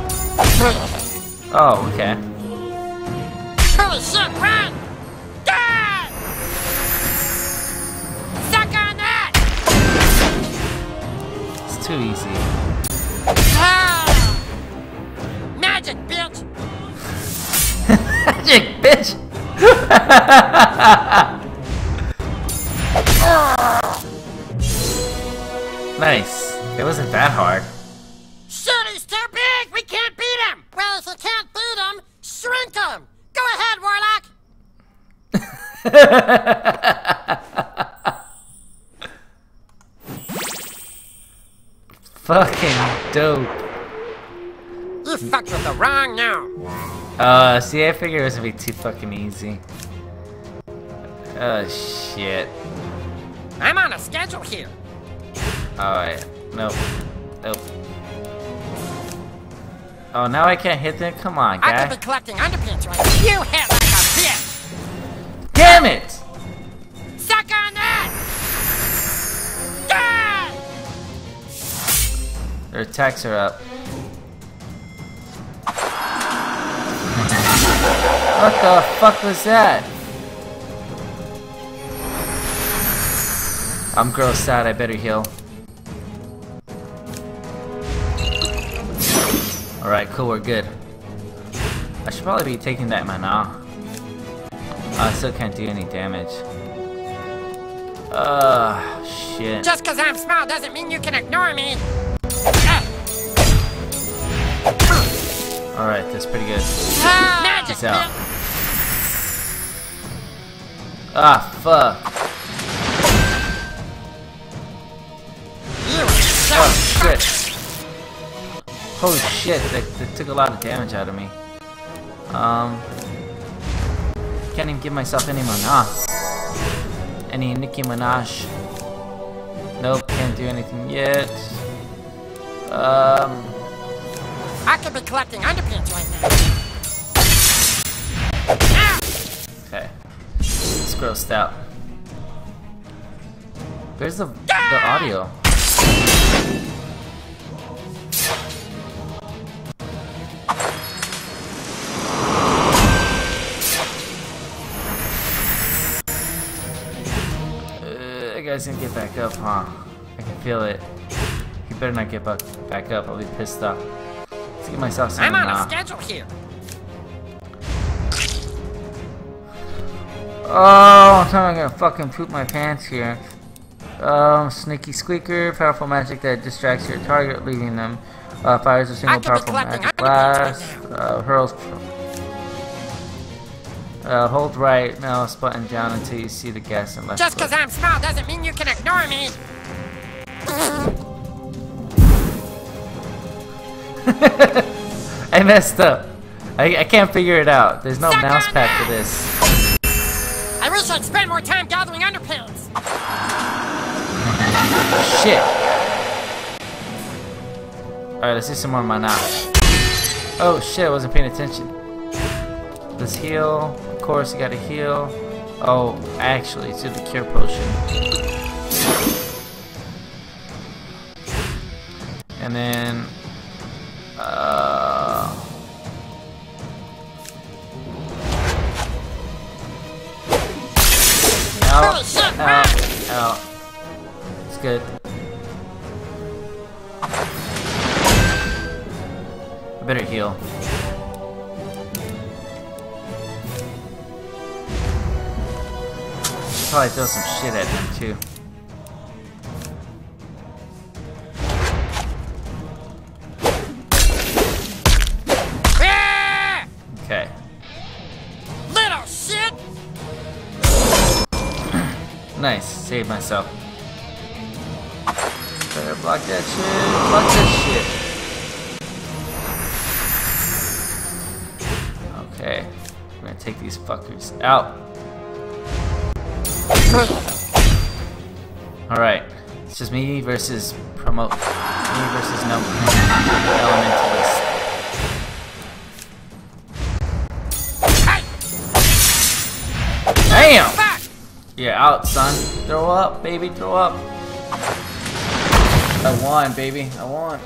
Oh, okay. Holy shit, run! Die! Suck on that! It's too easy. Ah! Magic, bitch! Magic, bitch! Nice. It wasn't that hard. Shit, he's too big! We can't beat him! Well, if you can't beat him, shrink him! Go ahead, Warlock! Fucking dope. You fucked with the wrong now. Uh, see, I figured it was gonna be too fucking easy. Oh, shit. I'm on a schedule here. Alright. Nope. Nope. Oh, now I can't hit them? Come on, I guy. could be collecting underpants right now. You hit like a bitch! Damn it! Suck on that! Die! Their attacks are up. What the fuck was that? I'm grossed out, I better heal. Alright, cool, we're good. I should probably be taking that mana. I still can't do any damage. Ugh, shit. Just cause I'm small doesn't mean you can ignore me. Alright, that's pretty good. Magic, Peace out. bitch. Ah, fuck. You are so Oh, fucked. shit. Holy shit, that, that took a lot of damage out of me. Um, can't even give myself any mana. Any Nicki Minaj. Nope, can't do anything yet. Um, I could be collecting underpants right now. Ah! okay. It's grossed out. Where's the, the audio? Guy's gonna get back up, huh? I can feel it. He better not get back back up. I'll be pissed off. Let's get myself some. I'm on uh, a schedule here. Oh, I'm gonna fucking poop my pants here. Um, sneaky squeaker, powerful magic that distracts your target, leaving them. Uh, fires a single I could be powerful collecting magic underpants blast. Uh, hurls. Uh, hold right mouse button down until you see the gas and left. Just click. cause I'm small doesn't mean you can ignore me. I messed up. I, I can't figure it out. There's no Suck mouse on pad that! for this. I wish I'd spend more time gathering underpants. Shit. Alright, let's do some more mana. Oh shit, I wasn't paying attention. Let's heal. course, you gotta heal. Oh, actually, it's the cure potion. And then, uh, out, out, out. It's good. I better heal. Probably throw some shit at him too. Okay. Little shit. Nice. Saved myself. Better block that shit. Block that shit. Okay. We're gonna take these fuckers out. Alright. It's just me versus promote. Me versus no elementalist. Damn! Yeah, out, son. Throw up, baby, throw up. I won, baby. I won.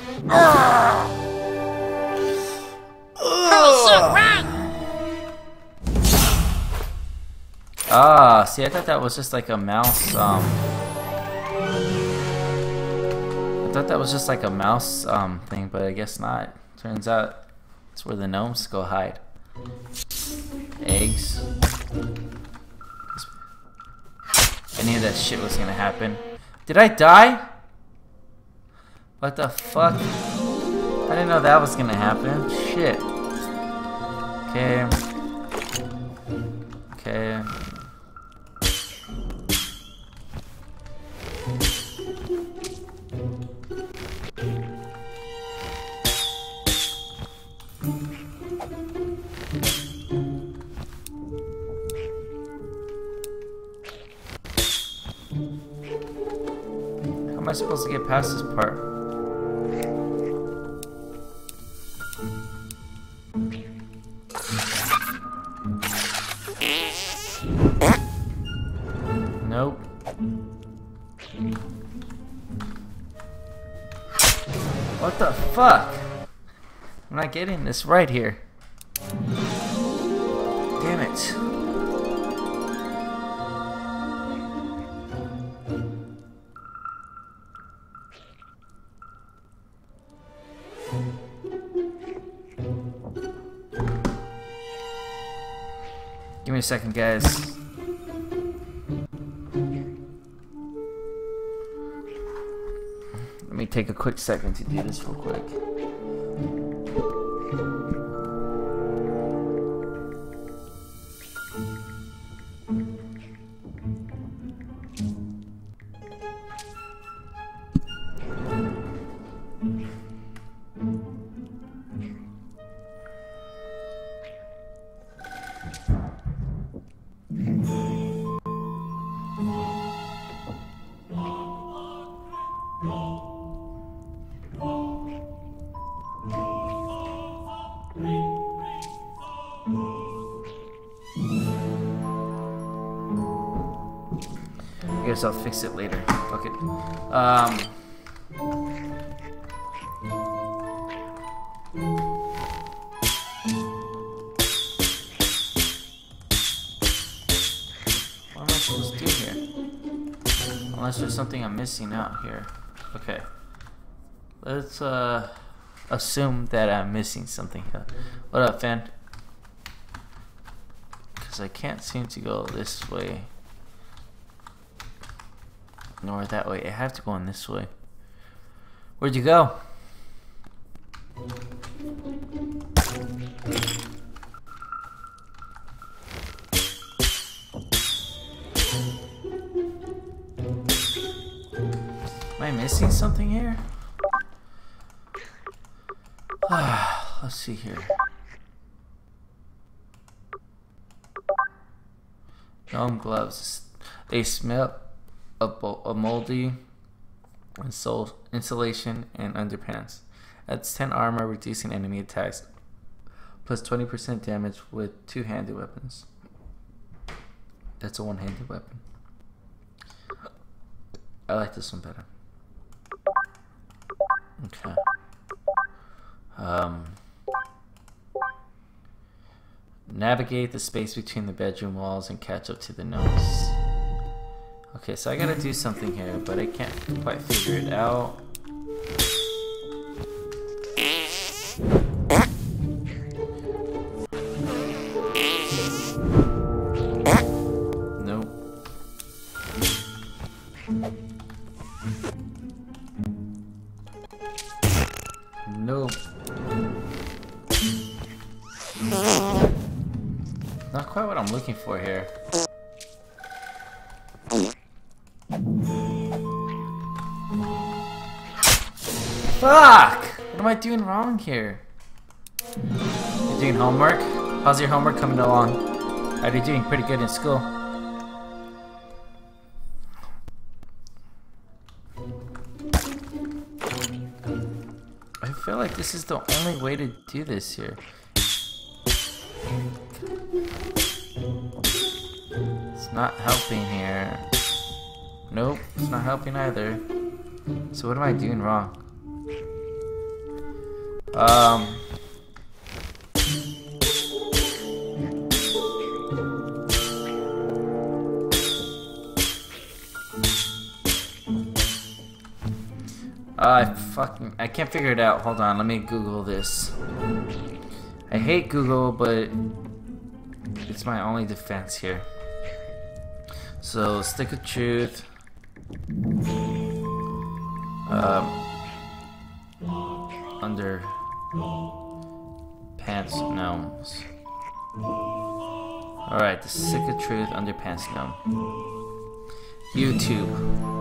Ah, see, I thought that was just like a mouse, um... I thought that was just like a mouse, um, thing, but I guess not. Turns out, it's where the gnomes go hide. Eggs. I knew that shit was gonna happen. Did I die? What the fuck? I didn't know that was gonna happen. Shit. Okay. Okay. How am I supposed to get past this part? Nope. What the fuck? I'm not getting this right here. Damn it. Give me a second, guys. Let me take a quick second to do this real quick. I guess I'll fix it later. Fuck it. Um. What am I supposed to do here? Unless there's something I'm missing out here. Okay. Let's uh assume that I'm missing something here. What up, Fan? Because I can't seem to go this way. Nor that way. I have to go in this way. Where'd you go? Am I missing something here? Let's see here. Gnome gloves. They smell A, a moldy insole, insulation and underpants. Adds ten armor, reducing enemy attacks. Plus twenty percent damage with two-handed weapons. That's a one-handed weapon. I like this one better. Okay. Um, navigate the space between the bedroom walls and catch up to the gnomes. Okay, so I gotta do something here, but I can't quite figure it out. Nope. Not quite what I'm looking for here. Fuck! What am I doing wrong here? You doing homework? How's your homework coming along? Are you doing pretty good in school? I feel like this is the only way to do this here. It's not helping here. Nope, it's not helping either. So what am I doing wrong? Um... Uh, I fucking I can't figure it out. Hold on, let me Google this. I hate Google, but it's my only defense here. So, stick of truth. Um, under pants gnomes. Alright, the stick of truth under pants gnome. YouTube.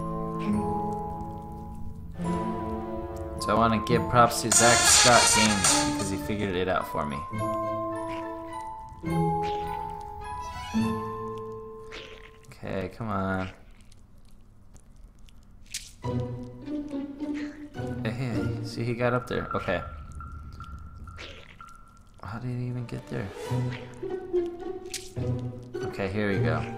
So I want to give props to Zach Scott Games because he figured it out for me. Okay, come on. Hey, hey, see he got up there. Okay. How did he even get there? Okay, here we go.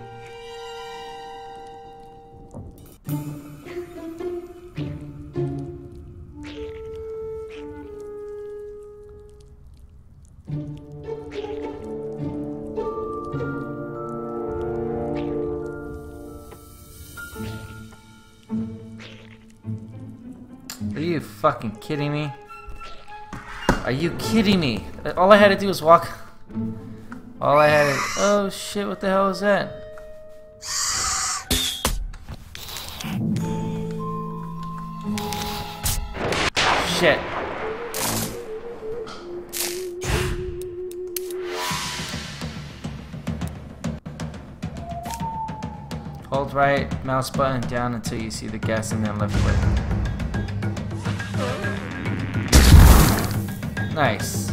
Are you fucking kidding me? Are you kidding me? All I had to do was walk. All I had to... Oh shit, what the hell is that? Shit. Hold right mouse button down until you see the gas and then left click. Nice.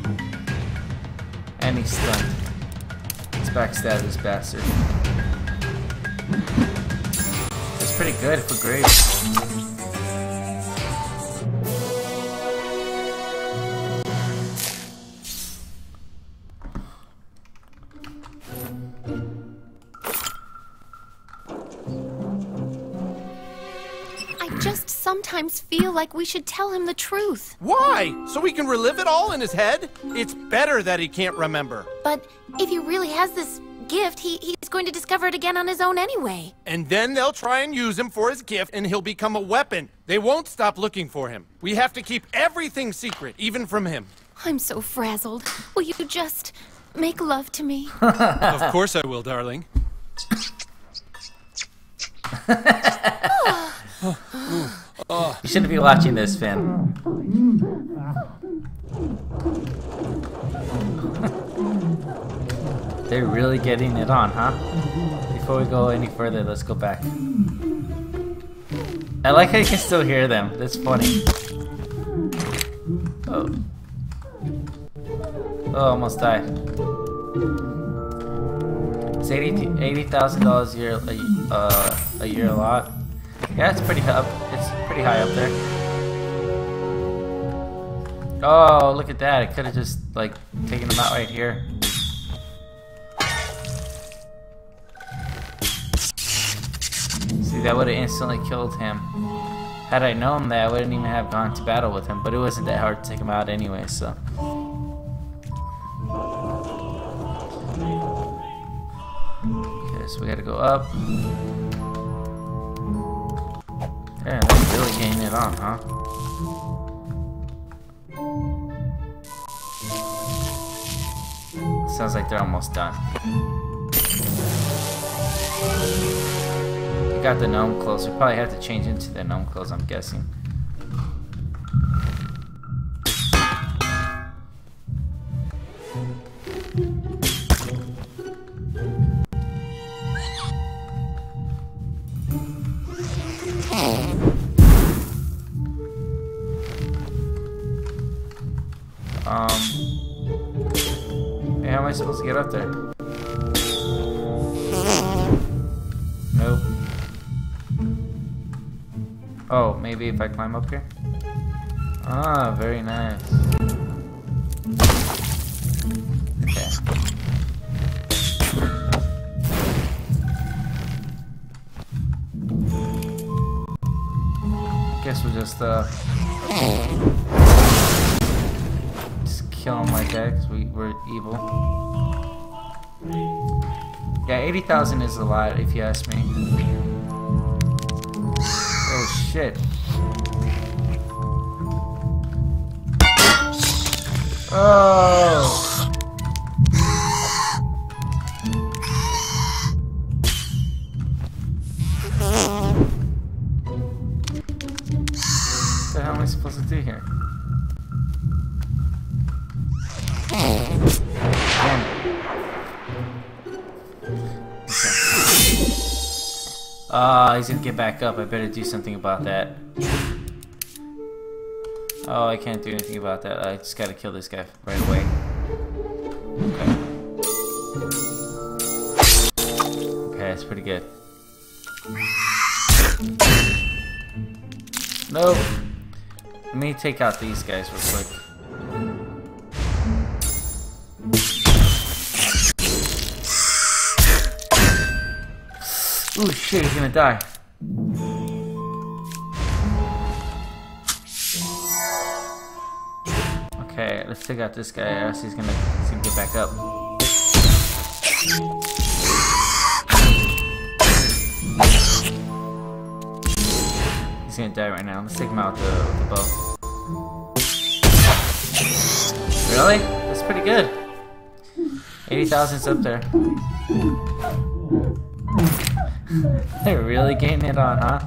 And he's stunned. Let's backstab this bastard. That's pretty good for Graves. Sometimes feel like we should tell him the truth. Why? So we can relive it all in his head? It's better that he can't remember. But if he really has this gift, he, he's going to discover it again on his own anyway. And then they'll try and use him for his gift, and he'll become a weapon. They won't stop looking for him. We have to keep everything secret, even from him. I'm so frazzled. Will you just make love to me? Of course I will, darling. Oh. You shouldn't be watching this, Finn. They're really getting it on, huh? Before we go any further, let's go back. I like how you can still hear them. That's funny. Oh. Oh, almost died. It's eighty thousand dollars a year, a, uh, a year a lot. Yeah, it's pretty up. It's pretty high up there. Oh, look at that! I could have just like taken them out right here. Dude, that would have instantly killed him. Had I known that, I wouldn't even have gone to battle with him, but it wasn't that hard to take him out anyway, so. Okay, so we gotta go up. Yeah, that's really getting it on, huh? Sounds like they're almost done. We got the gnome clothes. We probably have to change into the gnome clothes, I'm guessing. Um, hey, how am I supposed to get up there? Nope. Oh, maybe if I climb up here? Ah, very nice. Okay. Guess we'll just, uh... just kill him like that, because we, we're evil. Yeah, eighty thousand is a lot, if you ask me. Oh, shit. Oh! What the hell am I supposed to do here? Damn it. Ah, uh, he's gonna get back up. I better do something about that. Oh, I can't do anything about that. I just gotta kill this guy right away. Okay. Okay, that's pretty good. Nope. Let me take out these guys real quick. Ooh, shit, he's gonna die. Okay, let's take out this guy, else he's gonna, he's gonna get back up. He's gonna die right now. Let's take him out with the, with the bow. Really? That's pretty good. eighty thousand's up there. They're really getting it on, huh?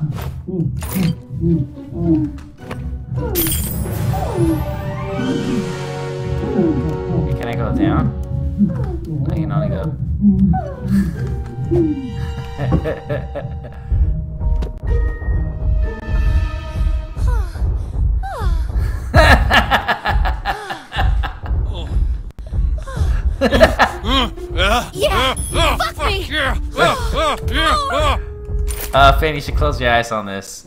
Hey, can I go down? I can only go. Yeah! Fuck me! Uh, Fanny, you should close your eyes on this.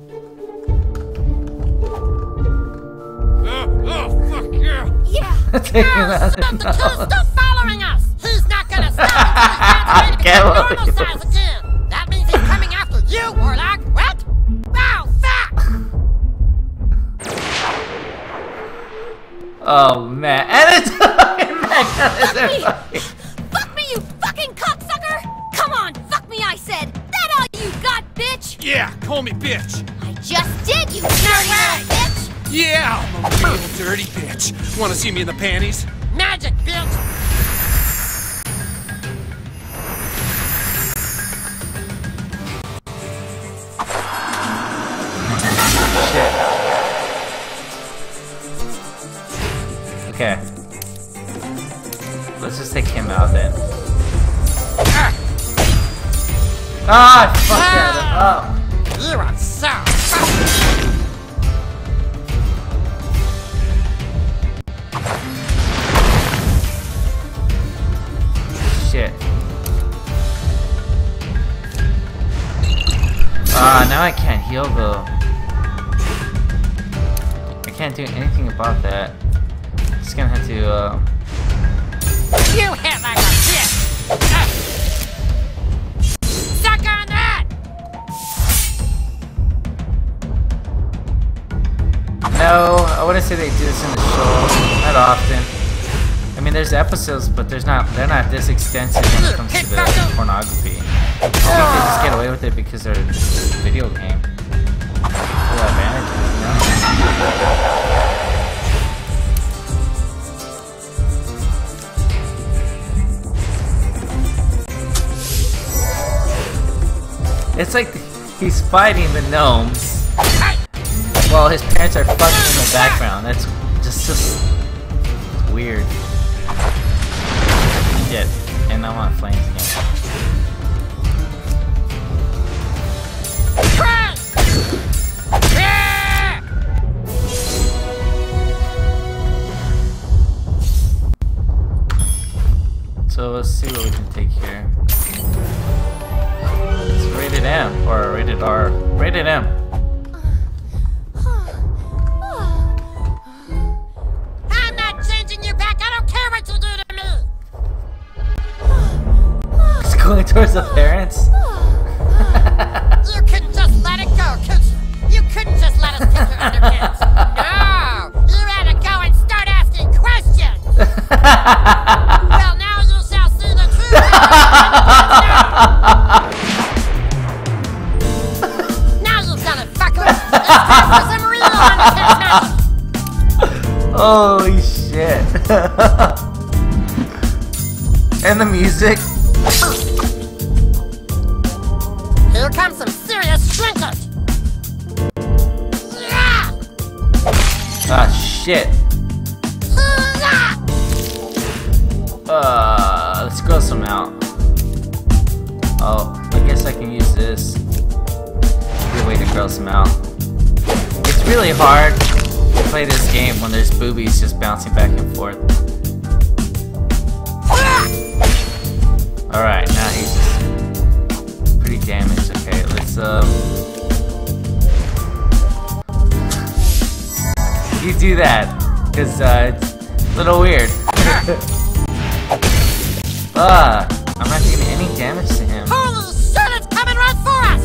Yeah! Take him out. Stop the kill! Stop following us! He's not gonna stop until he's Get normal over size again! That means he's coming after you, Warlock! What? Wow, fuck! Oh man, and it's fucking back. Fuck me! Fuck me, you fucking cocksucker! Come on, fuck me, I said! That all you got, bitch? Yeah, call me bitch. I just did, you dirty little bitch! Yeah, I'm a real dirty bitch. Wanna see me in the panties? Magic, bitch! Shit. Okay. Let's just take him out then. Ah, fuck that up. You are so Shit. Ah, now I can't heal though. I can't do anything about that. Just gonna have to, uh... You hit like a bitch! Uh. Suck on that! wouldn't say they do this in the show, not often. I mean, there's episodes, but there's not. They're not this extensive when it comes to the pornography. I think they just get away with it because they're a video game. Full advantage, you know? It's like he's fighting the gnomes while his parents are fucking in the background. That's just just weird. Shit. And I'm on flames again. So let's see what we can take here. It's rated M or rated R. Rated M. I'm not changing you back. I don't care what you do to me. It's going towards the parents. You couldn't just let it go, could you? You couldn't just let us kick your underpants. No, you had to go and start asking questions. Well, now you shall see the truth. Now you've done it, fucker. It's time for some real underpants magic. Holy shit. And the music. Here comes some serious shrinkage. Yeah. Ah, shit. Uh, let's grow some out. Oh, I guess I can use this. Be a way to grow some out. It's really hard to play this game when there's boobies just bouncing back and forth. Alright, now he's just pretty damaged. Okay, let's um you do that, because uh, it's a little weird. Ah, I'm not doing any damage to him. Holy shit, it's coming right for us!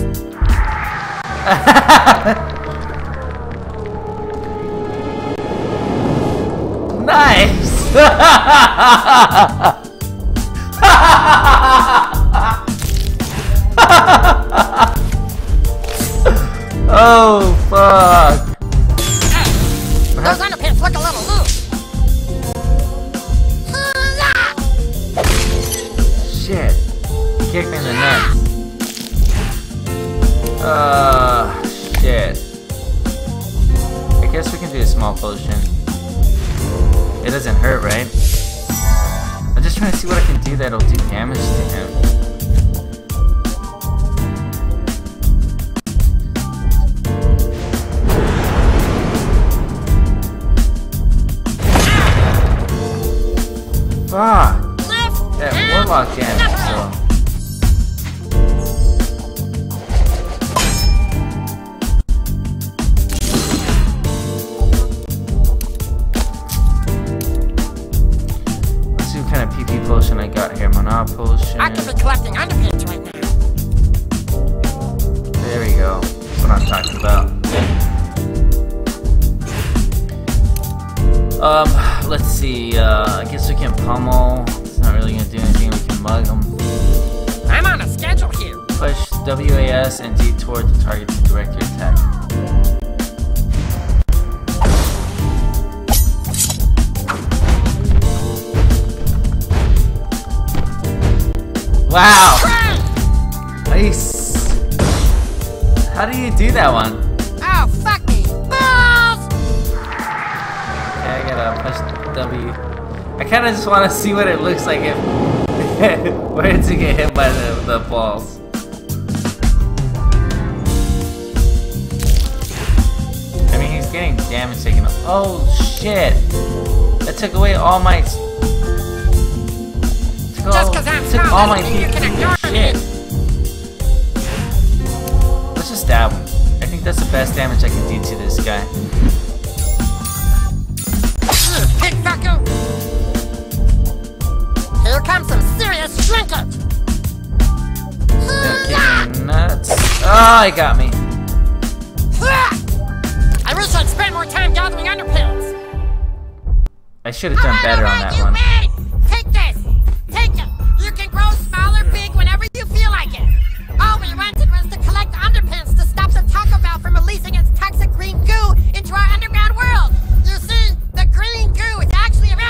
Nice! Oh, fuck. Hey, those underpants look a little loose. Shit. Kicked me in the nuts. Uh, shit. I guess we can do a small potion. It doesn't hurt, right? I'm just trying to see what I can do that'll do damage to him. Fuck! That warlock damage, so. Let's see what kind of P P potion I got here. Mana potion. I could be collecting underpants right now. There we go. That's what I'm talking about. Um, let's see. Uh, I guess we can pummel. It's not really gonna do anything. We can mug them. I'm on a schedule here. Push W A S and D toward the target to direct your attack. Wow! Nice! How do you do that one? Oh, fuck me! Balls! Okay, I gotta push W. I kinda just wanna see what it looks like if where did it get hit by the, the balls. I mean, he's getting damage taken. Oh shit! That took away all my. Took Just all, cause I'm took tall all my doesn't mean you can ignore shit. me. Let's just stab him. I think that's the best damage I can do to this guy. Big fucker! Here comes some serious shrinkage! Gonna kick me nuts. Oh, he got me. I wish I'd spend more time gathering underpants! I should have done better on that you one. Made. Take this. Take it. You can grow small or big whenever you feel like it. All we wanted was to collect underpants to stop the Taco Bell from releasing its toxic green goo into our underground world. You see, the green goo is actually a...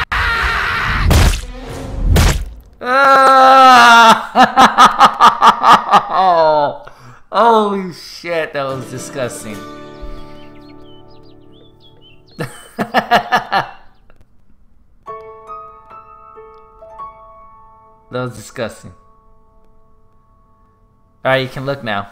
Oh, holy shit, that was disgusting. That was disgusting. Alright, you can look now.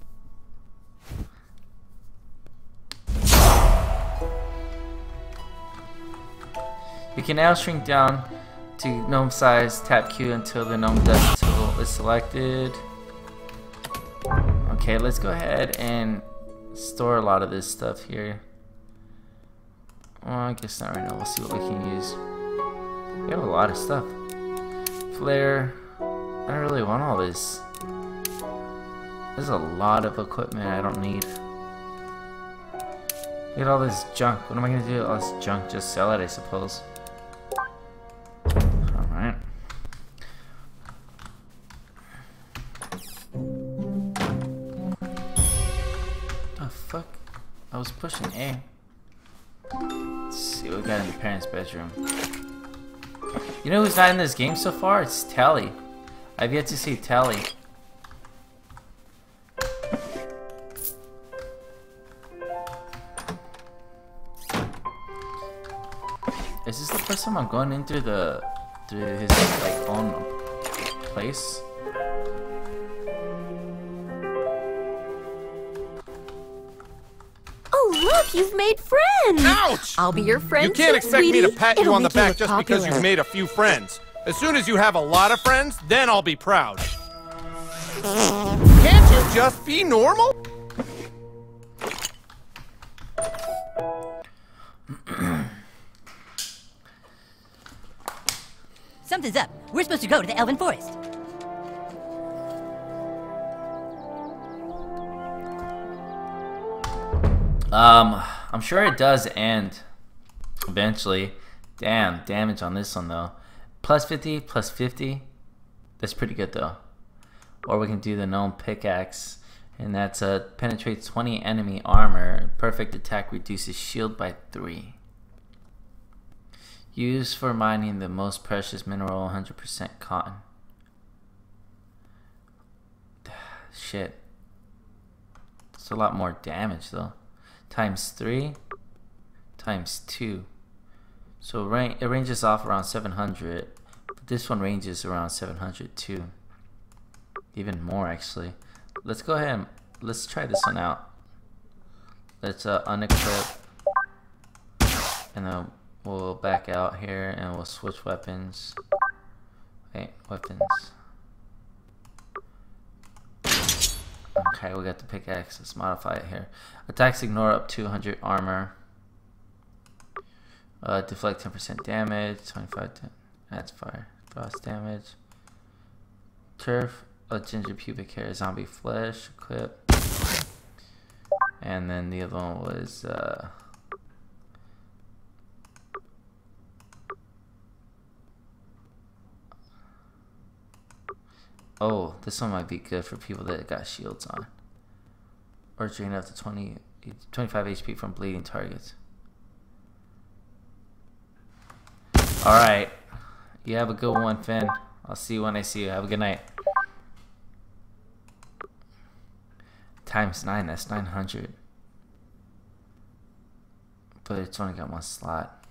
You can now shrink down to gnome size, tap Q until the gnome dust tool is selected. Okay, let's go ahead and store a lot of this stuff here. Well, I guess not right now. We'll see what we can use. We have a lot of stuff. Flare. I don't really want all this. There's a lot of equipment I don't need. Look at all this junk. What am I gonna do with all this junk? Just sell it, I suppose. Alright. Oh fuck. I was pushing A. Let's see what we got in the parents' bedroom. You know who's not in this game so far? It's Tally. I've yet to see Tally. Is this the first time I'm going in through the through his like own place? Oh, look, you've made friends! Ouch! I'll be your friend, You can't too, expect sweetie. me to pat It'll you on the make you back look just popular. because you've made a few friends. As soon as you have a lot of friends, then I'll be proud. Can't you just be normal? Something's up. We're supposed to go to the Elven Forest. Um, I'm sure it does end eventually. Damn, damage on this one though. Plus fifty, plus fifty. That's pretty good though. Or we can do the gnome pickaxe, and that's uh, penetrates twenty enemy armor. Perfect attack reduces shield by three. Used for mining the most precious mineral, one hundred percent cotton. Shit. It's a lot more damage though. Times three, times two. So range, it ranges off around seven hundred. But this one ranges around seven hundred too. Even more actually. Let's go ahead and let's try this one out. Let's uh, unequip. And then we'll back out here and we'll switch weapons. Wait, weapons. Okay, we got the pickaxe. Let's modify it here. Attacks ignore up to one hundred armor. Uh, deflect ten percent damage. twenty-five. That's fire. Frost damage. Turf. A ginger pubic hair. Zombie flesh. Equip. And then the other one was. Uh, Oh, this one might be good for people that got shields on. Or drain up to twenty, twenty-five H P from bleeding targets. Alright. You have a good one, Finn. I'll see you when I see you. Have a good night. Times nine, that's nine hundred. But it's only got one slot.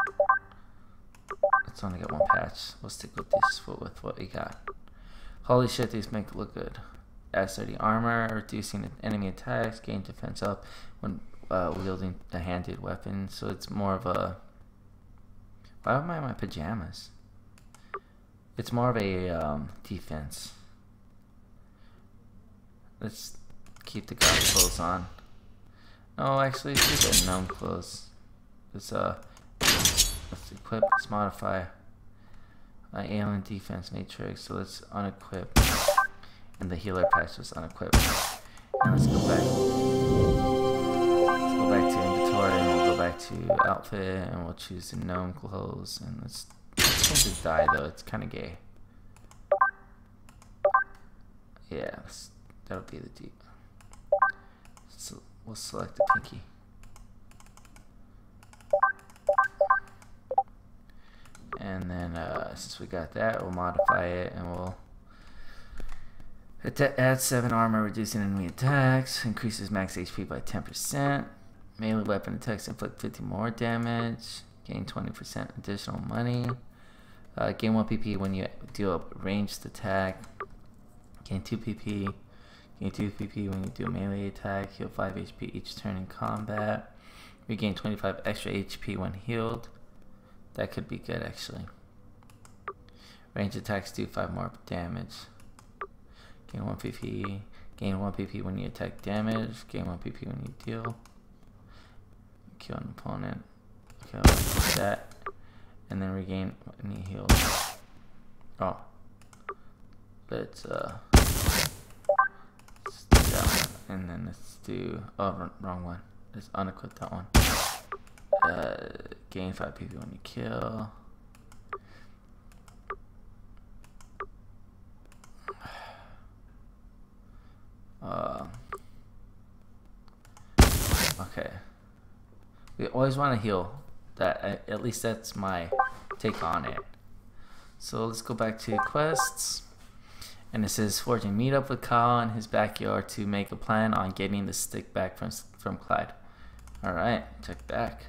It's only got one patch. We'll stick with this, with what we got. Holy shit, these make it look good. Adds thirty armor, reducing enemy attacks, gain defense up when uh, wielding a handed weapon. So it's more of a... Why am I in my pajamas? It's more of a um, defense. Let's keep the god clothes on. No, actually, let's keep the gnome clothes. Let's, uh, let's equip, let's modify. Uh, alien defense matrix, so let's unequip, and the healer patch was unequipped. And let's go back. Let's go back to inventory, and we'll go back to outfit, and we'll choose the gnome clothes. And let's, let's change his dye though. It's kind of gay. Yeah, that'll be the deep. So we'll select the pinky. And then uh, since we got that, we'll modify it, and we'll add seven armor, reducing enemy attacks, increases max H P by ten percent. Melee weapon attacks inflict fifty more damage. Gain twenty percent additional money. Uh, gain one P P when you deal a ranged attack. Gain two P P. Gain two P P when you do a melee attack. Heal five H P each turn in combat. Regain twenty-five extra H P when healed. That could be good actually. Range attacks do five more damage. Gain one P P. Gain one P P when you attack damage. Gain one P P when you deal. Kill an opponent. Kill that. And then regain any heals. Oh. Let's uh let's do that one. And then let's do oh wrong one. Let's unequip that one. Uh gain five P P when you kill. Uh okay. We always want to heal. That at least that's my take on it. So let's go back to quests, and it says forging meet up with Kyle in his backyard to make a plan on getting the stick back from from Clyde. All right, check back.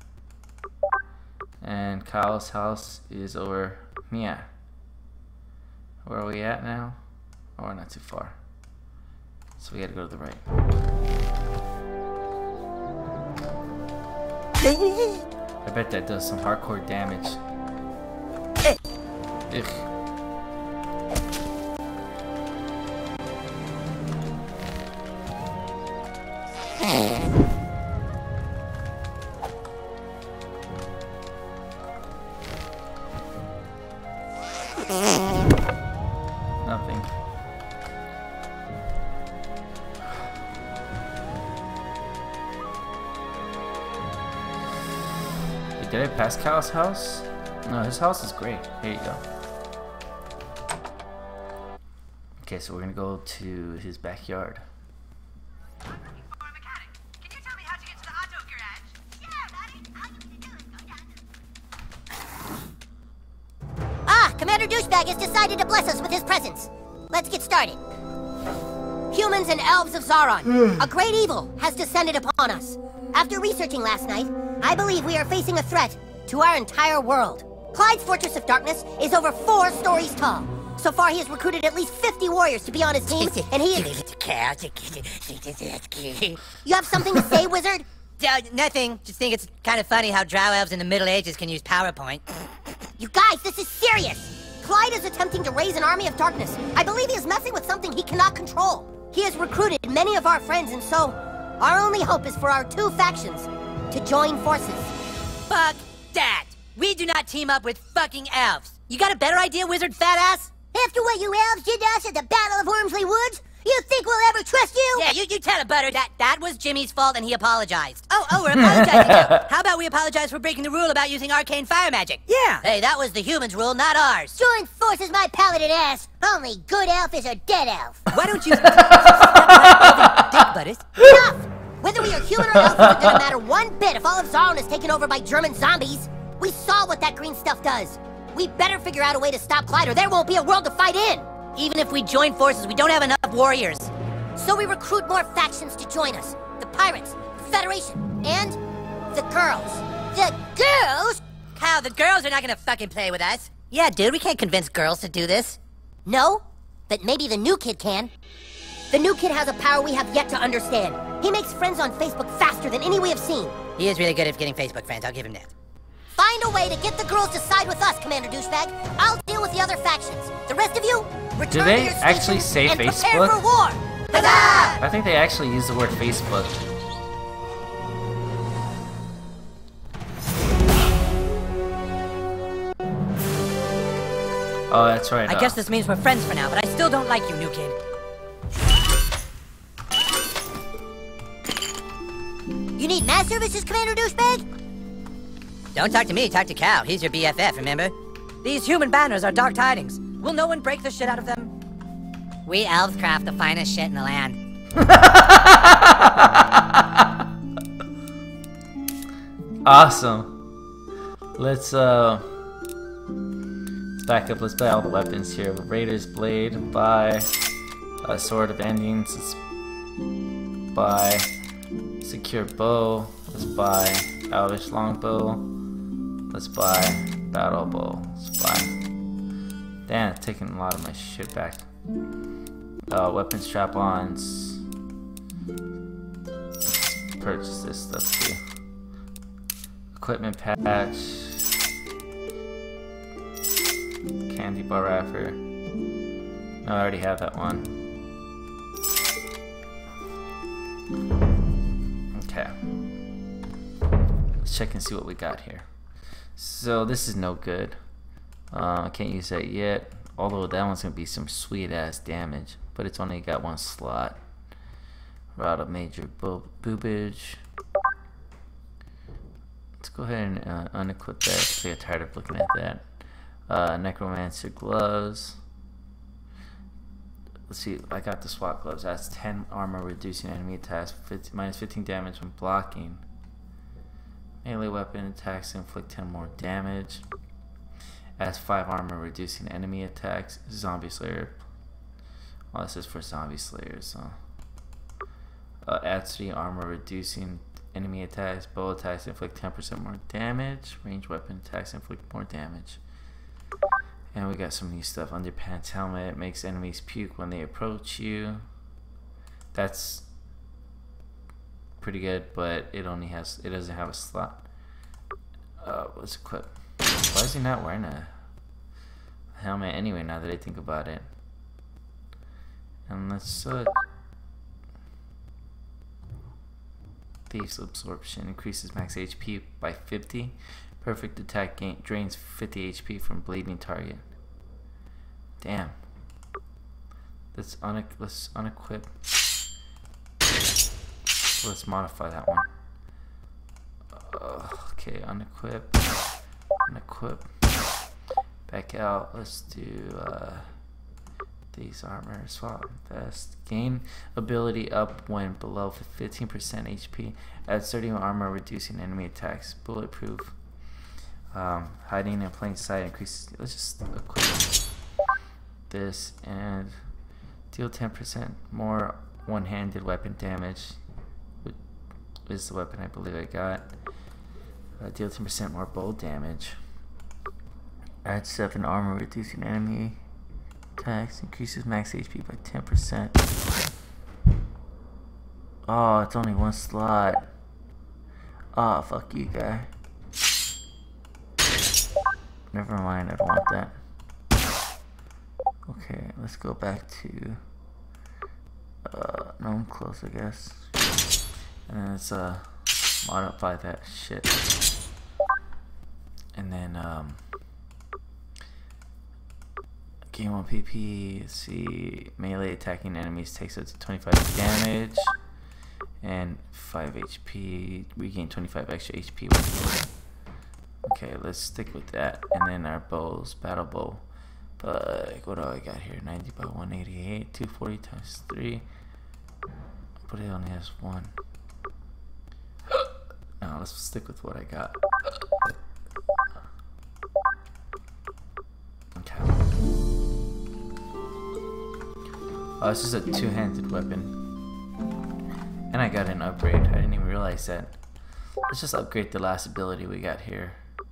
And Kyle's house is over here. Where are we at now? Oh, we're not too far. So we gotta go to the right. I bet that does some hardcore damage. Ugh. Nothing. Did I pass Kyle's house? No, his house is great. Here you go. Okay, so we're gonna go to his backyard. I'm looking for a mechanic. Can you tell me how to get to the auto garage? Yeah, buddy. All you need to do is go down. Ah, Commander Douchebag has decided to bless us with his presence. Let's get started. Humans and elves of Zaron, a great evil has descended upon us. After researching last night, I believe we are facing a threat to our entire world. Clyde's Fortress of Darkness is over four stories tall. So far, he has recruited at least fifty warriors to be on his team, and he is... You have something to say, wizard? Uh, nothing. Just think it's kind of funny how drow elves in the Middle Ages can use PowerPoint. You guys, this is serious! Clyde is attempting to raise an army of darkness. I believe he is messing with something he cannot control. He has recruited many of our friends, and so... our only hope is for our two factions to join forces. Fuck that! We do not team up with fucking elves. You got a better idea, wizard fat ass? After what you elves did to us at the Battle of Wormsley Woods, you think we'll ever trust you? Yeah, you, you tell it, Butter. That that was Jimmy's fault and he apologized. Oh, oh, we're apologizing now. How about we apologize for breaking the rule about using arcane fire magic? Yeah. Hey, that was the humans' rule, not ours. Join forces, my paladin ass. Only good elf is a dead elf. Why don't you stop dick butters? Enough! Whether we are human or elf isn't gonna matter one bit if all of Zaron is taken over by German zombies. We saw what that green stuff does. We better figure out a way to stop Clyde or there won't be a world to fight in. Even if we join forces, we don't have enough warriors. So we recruit more factions to join us. The Pirates, the Federation, and the girls. The girls? How, the girls are not gonna fucking play with us? Yeah, dude, we can't convince girls to do this. No, but maybe the new kid can. The new kid has a power we have yet to understand. He makes friends on Facebook faster than any we have seen. He is really good at getting Facebook friends, I'll give him that. Find a way to get the girls to side with us, Commander Douchebag. I'll deal with the other factions. The rest of you, return Do they to your actually say and Facebook? Prepare for war. Huzzah! I think they actually use the word Facebook. Oh, that's right. I uh, guess this means we're friends for now, but I still don't like you, new kid. You need mass services, Commander Douchebag? Don't talk to me, talk to Cal. He's your B F F, remember? These human banners are dark tidings. Will no one break the shit out of them? We elves craft the finest shit in the land. Awesome. Let's uh let's back up. Let's buy all the weapons here. Raider's Blade, buy a Sword of Endings, let's buy Secure Bow, let's buy Owlish Longbow, let's buy Battle Bow, let's buy. Damn, it's taking a lot of my shit back. Uh, weapon strap-ons. Purchase this stuff too. Equipment patch. Candy bar wrapper. No, I already have that one. Okay. Let's check and see what we got here. So this is no good. Uh, I can't use that yet. Although that one's gonna be some sweet ass damage, but it's only got one slot. Route of Major bo Boobage. Let's go ahead and uh, unequip that because I get tired of looking at that. Uh, Necromancer gloves. Let's see, I got the SWAT gloves. That's ten armor, reducing enemy attacks, fifty, minus fifteen damage when blocking. Melee weapon attacks inflict ten more damage. Adds five armor, reducing enemy attacks. Zombie Slayer. Well, this is for Zombie Slayers, so. Uh, adds three armor, reducing enemy attacks. Bow attacks inflict ten percent more damage. Range weapon attacks inflict more damage. And we got some new stuff. Underpants helmet makes enemies puke when they approach you. That's pretty good, but it only has, it doesn't have a slot. Uh, let's equip. Why is he not wearing a helmet anyway, now that I think about it? And let's uh, Thieves Absorption increases max H P by fifty. Perfect attack gain drains fifty H P from bleeding target. Damn. Let's une let's unequip. Let's modify that one. Uh, okay, unequip. Unequip. Back out. Let's do uh, these armor swap vest. Gain ability up when below fifteen percent H P. Adds thirty armor, reducing enemy attacks. Bulletproof. Um, hiding in plain sight increases. Let's just equip this and deal ten percent more one-handed weapon damage. Which is the weapon I believe I got. Uh, deal ten percent more bow damage. Add seven armor, reducing enemy attacks. Increases max H P by ten percent. Oh, it's only one slot. Oh, fuck you, guy. Never mind, I don't want that. Okay, let's go back to uh, gnome clothes, I guess. And then let's uh, modify that shit. And then um, gain one P P. Let's see, melee attacking enemies takes up to twenty-five damage and five H P. Regain twenty-five extra H P. Okay, let's stick with that. And then our bows, battle bow. But what do I got here? ninety by one eighty-eight, two forty times three. But it only has one. No, let's stick with what I got. Okay. Oh, this is a two-handed weapon. And I got an upgrade. I didn't even realize that. Let's just upgrade the last ability we got here.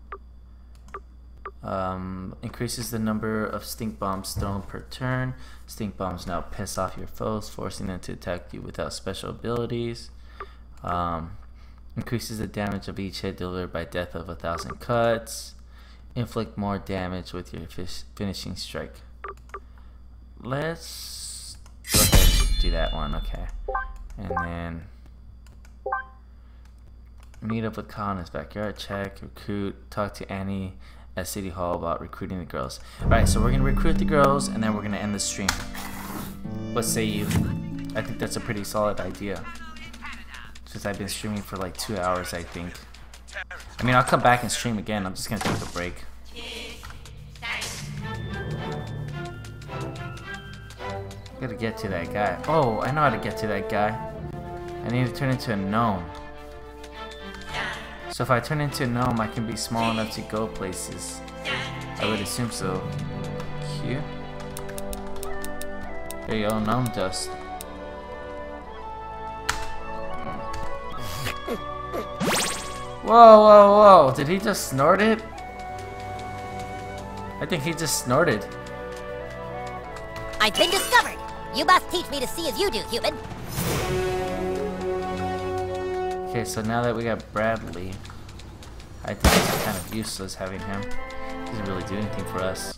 Um, increases the number of stink bombs thrown per turn. Stink bombs now piss off your foes, forcing them to attack you without special abilities. Um, increases the damage of each hit delivered by death of a thousand cuts. Inflict more damage with your fish finishing strike. Let's go ahead and do that one, okay. And then meet up with Kyle in his backyard, check, recruit, talk to Annie at City Hall about recruiting the girls. Alright, so we're gonna recruit the girls and then we're gonna end the stream. What say you? I think that's a pretty solid idea. since I've been streaming for like two hours, I think. I mean, I'll come back and stream again. I'm just gonna take a break. Gotta get to that guy. Oh, I know how to get to that guy. I need to turn into a gnome. So if I turn into a gnome, I can be small enough to go places. I would assume so. Cute. There you go, gnome dust. Whoa, whoa, whoa! Did he just snort it? I think he just snorted. I've been discovered. You must teach me to see as you do, human. Okay, so now that we got Bradley, I think it's kind of useless having him. He doesn't really do anything for us.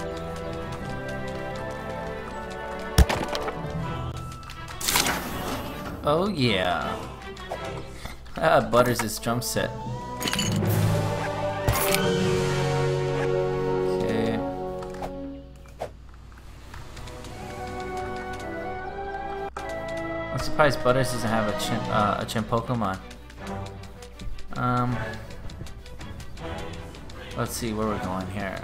Oh yeah. Ah, Butters' drum set. Okay. I'm surprised Butters doesn't have a chimp, uh, a chimp Pokemon. Um, let's see where we're going here.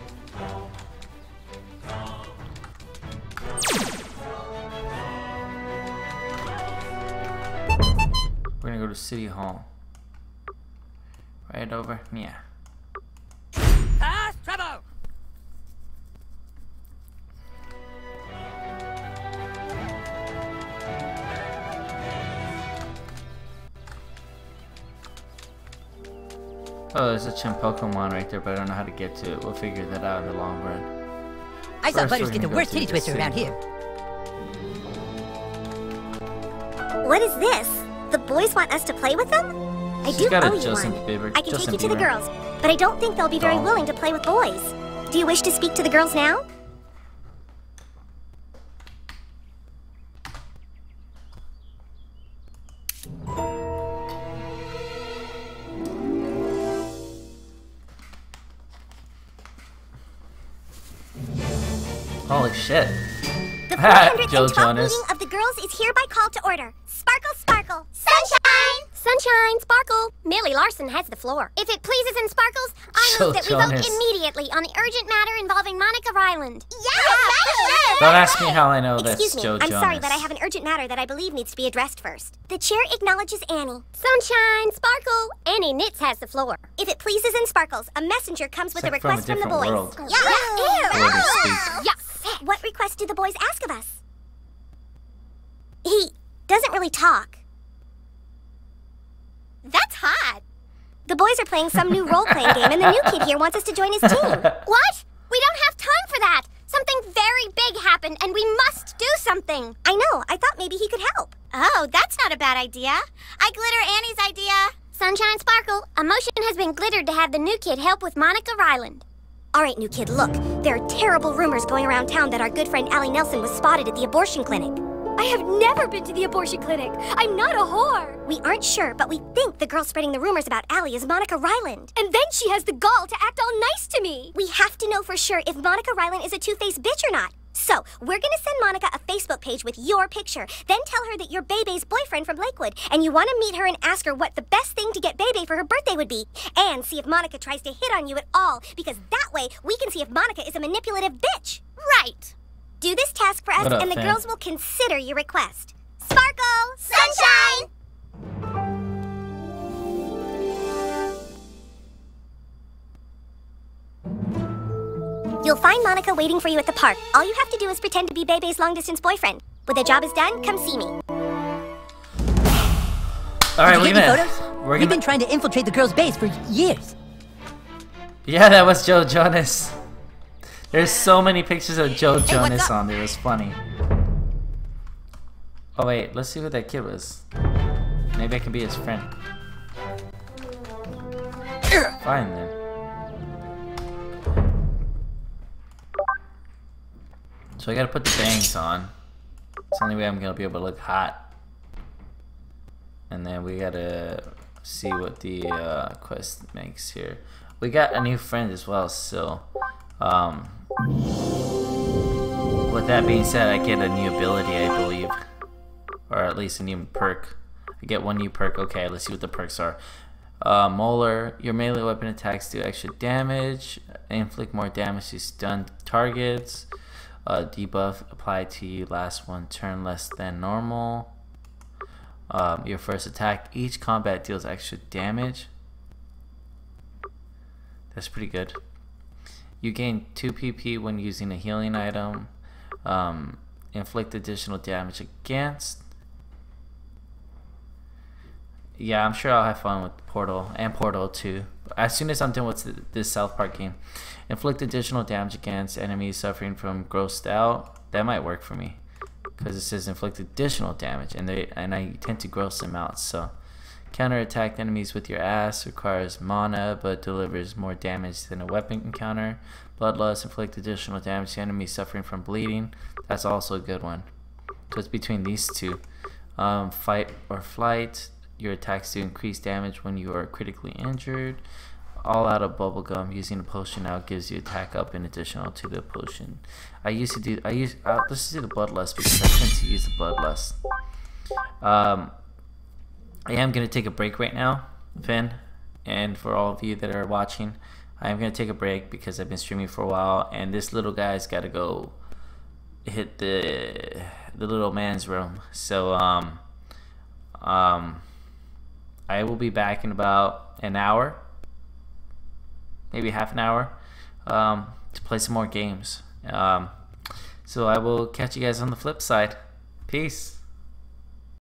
We're gonna go to City Hall. Right over, yeah. Fast trouble! Oh, there's a chimp Pokemon right there, but I don't know how to get to it. We'll figure that out in the long run. I saw First, Butters we're get the gonna go worst through titty the twister city. around here. What is this? The boys want us to play with them? I She's do got a owe you Justin one. Bieber- I can Justin take you to the Bieber. girls, but I don't think they'll be very Doll. willing to play with boys. Do you wish to speak to the girls now? Holy shit. The four hundredth Joe and twelfth Jonas. meeting of the girls is hereby called to order. Sparkle, sparkle. Sunshine! Sunshine, sparkle. Millie Larson has the floor. If it pleases and sparkles, I Joe move that we Jonas. vote immediately on the urgent matter involving Monica Ryland. Yes! Don't ask me how I know that's Excuse me, Joe I'm Jonas. sorry, but I have an urgent matter that I believe needs to be addressed first. The chair acknowledges Annie. Sunshine, sparkle. Annie Knits has the floor. If it pleases and sparkles, a messenger comes with It's a like from a request from, the different boys. world. Yeah, Where they speak. Yes. What request do the boys ask of us? He doesn't really talk. That's hot. The boys are playing some new role-playing game, and the new kid here wants us to join his team. What? We don't have time for that. Something very big happened, and we must do something. I know. I thought maybe he could help. Oh, that's not a bad idea. I glitter Annie's idea. Sunshine Sparkle, a motion has been glittered to have the new kid help with Monica Ryland. All right, new kid, look. There are terrible rumors going around town that our good friend Allie Nelson was spotted at the abortion clinic. I have never been to the abortion clinic. I'm not a whore. We aren't sure, but we think the girl spreading the rumors about Allie is Monica Ryland. And then she has the gall to act all nice to me. We have to know for sure if Monica Ryland is a two-faced bitch or not. So, we're gonna send Monica a Facebook page with your picture. Then tell her that you're Bebe's boyfriend from Lakewood, and you want to meet her and ask her what the best thing to get Bebe for her birthday would be. And see if Monica tries to hit on you at all, because that way we can see if Monica is a manipulative bitch. Right. Do this task for us, What up, and the fam? girls will consider your request. Sparkle! Sunshine! You'll find Monica waiting for you at the park. All you have to do is pretend to be Bebe's long-distance boyfriend. When the job is done, come see me. All right, Did we're you get gonna. any photos? We're We've gonna. been trying to infiltrate the girls' base for years. Yeah, that was Joe Jonas. There's so many pictures of Joe what's Jonas up? on there. It was funny. Oh wait, let's see who that kid was. Maybe I can be his friend. Fine then. So I gotta put the bangs on. It's the only way I'm gonna be able to look hot. And then we gotta see what the uh, quest makes here. We got a new friend as well, so um, with that being said, I get a new ability, I believe, or at least a new perk. I get one new perk. Okay, let's see what the perks are. Uh, Molar, your melee weapon attacks do extra damage, inflict more damage to stunned targets. Uh, debuff applied to you last one turn less than normal. Um, your first attack, each combat deals extra damage. That's pretty good. You gain two P P when using a healing item. Um, inflict additional damage against. Yeah, I'm sure I'll have fun with Portal and Portal two. As soon as I'm done with this South Park game. Inflict additional damage against enemies suffering from grossed out. That might work for me, because it says inflict additional damage, and they and I tend to gross them out. So counterattack enemies with your ass, requires mana but delivers more damage than a weapon encounter. Bloodlust, inflict additional damage to enemies suffering from bleeding. That's also a good one. So it's between these two. Um, fight or flight, your attacks do increase damage when you are critically injured. All out of bubblegum, using a potion now gives you attack up in additional to the potion. I used to do I use uh, let's do the bloodlust because I tend to use the bloodlust. Um I am gonna take a break right now, Finn, and for all of you that are watching, I am gonna take a break because I've been streaming for a while, and this little guy's gotta go hit the the little man's room. So um um I will be back in about an hour, maybe half an hour, um, to play some more games. Um, so I will catch you guys on the flip side. Peace.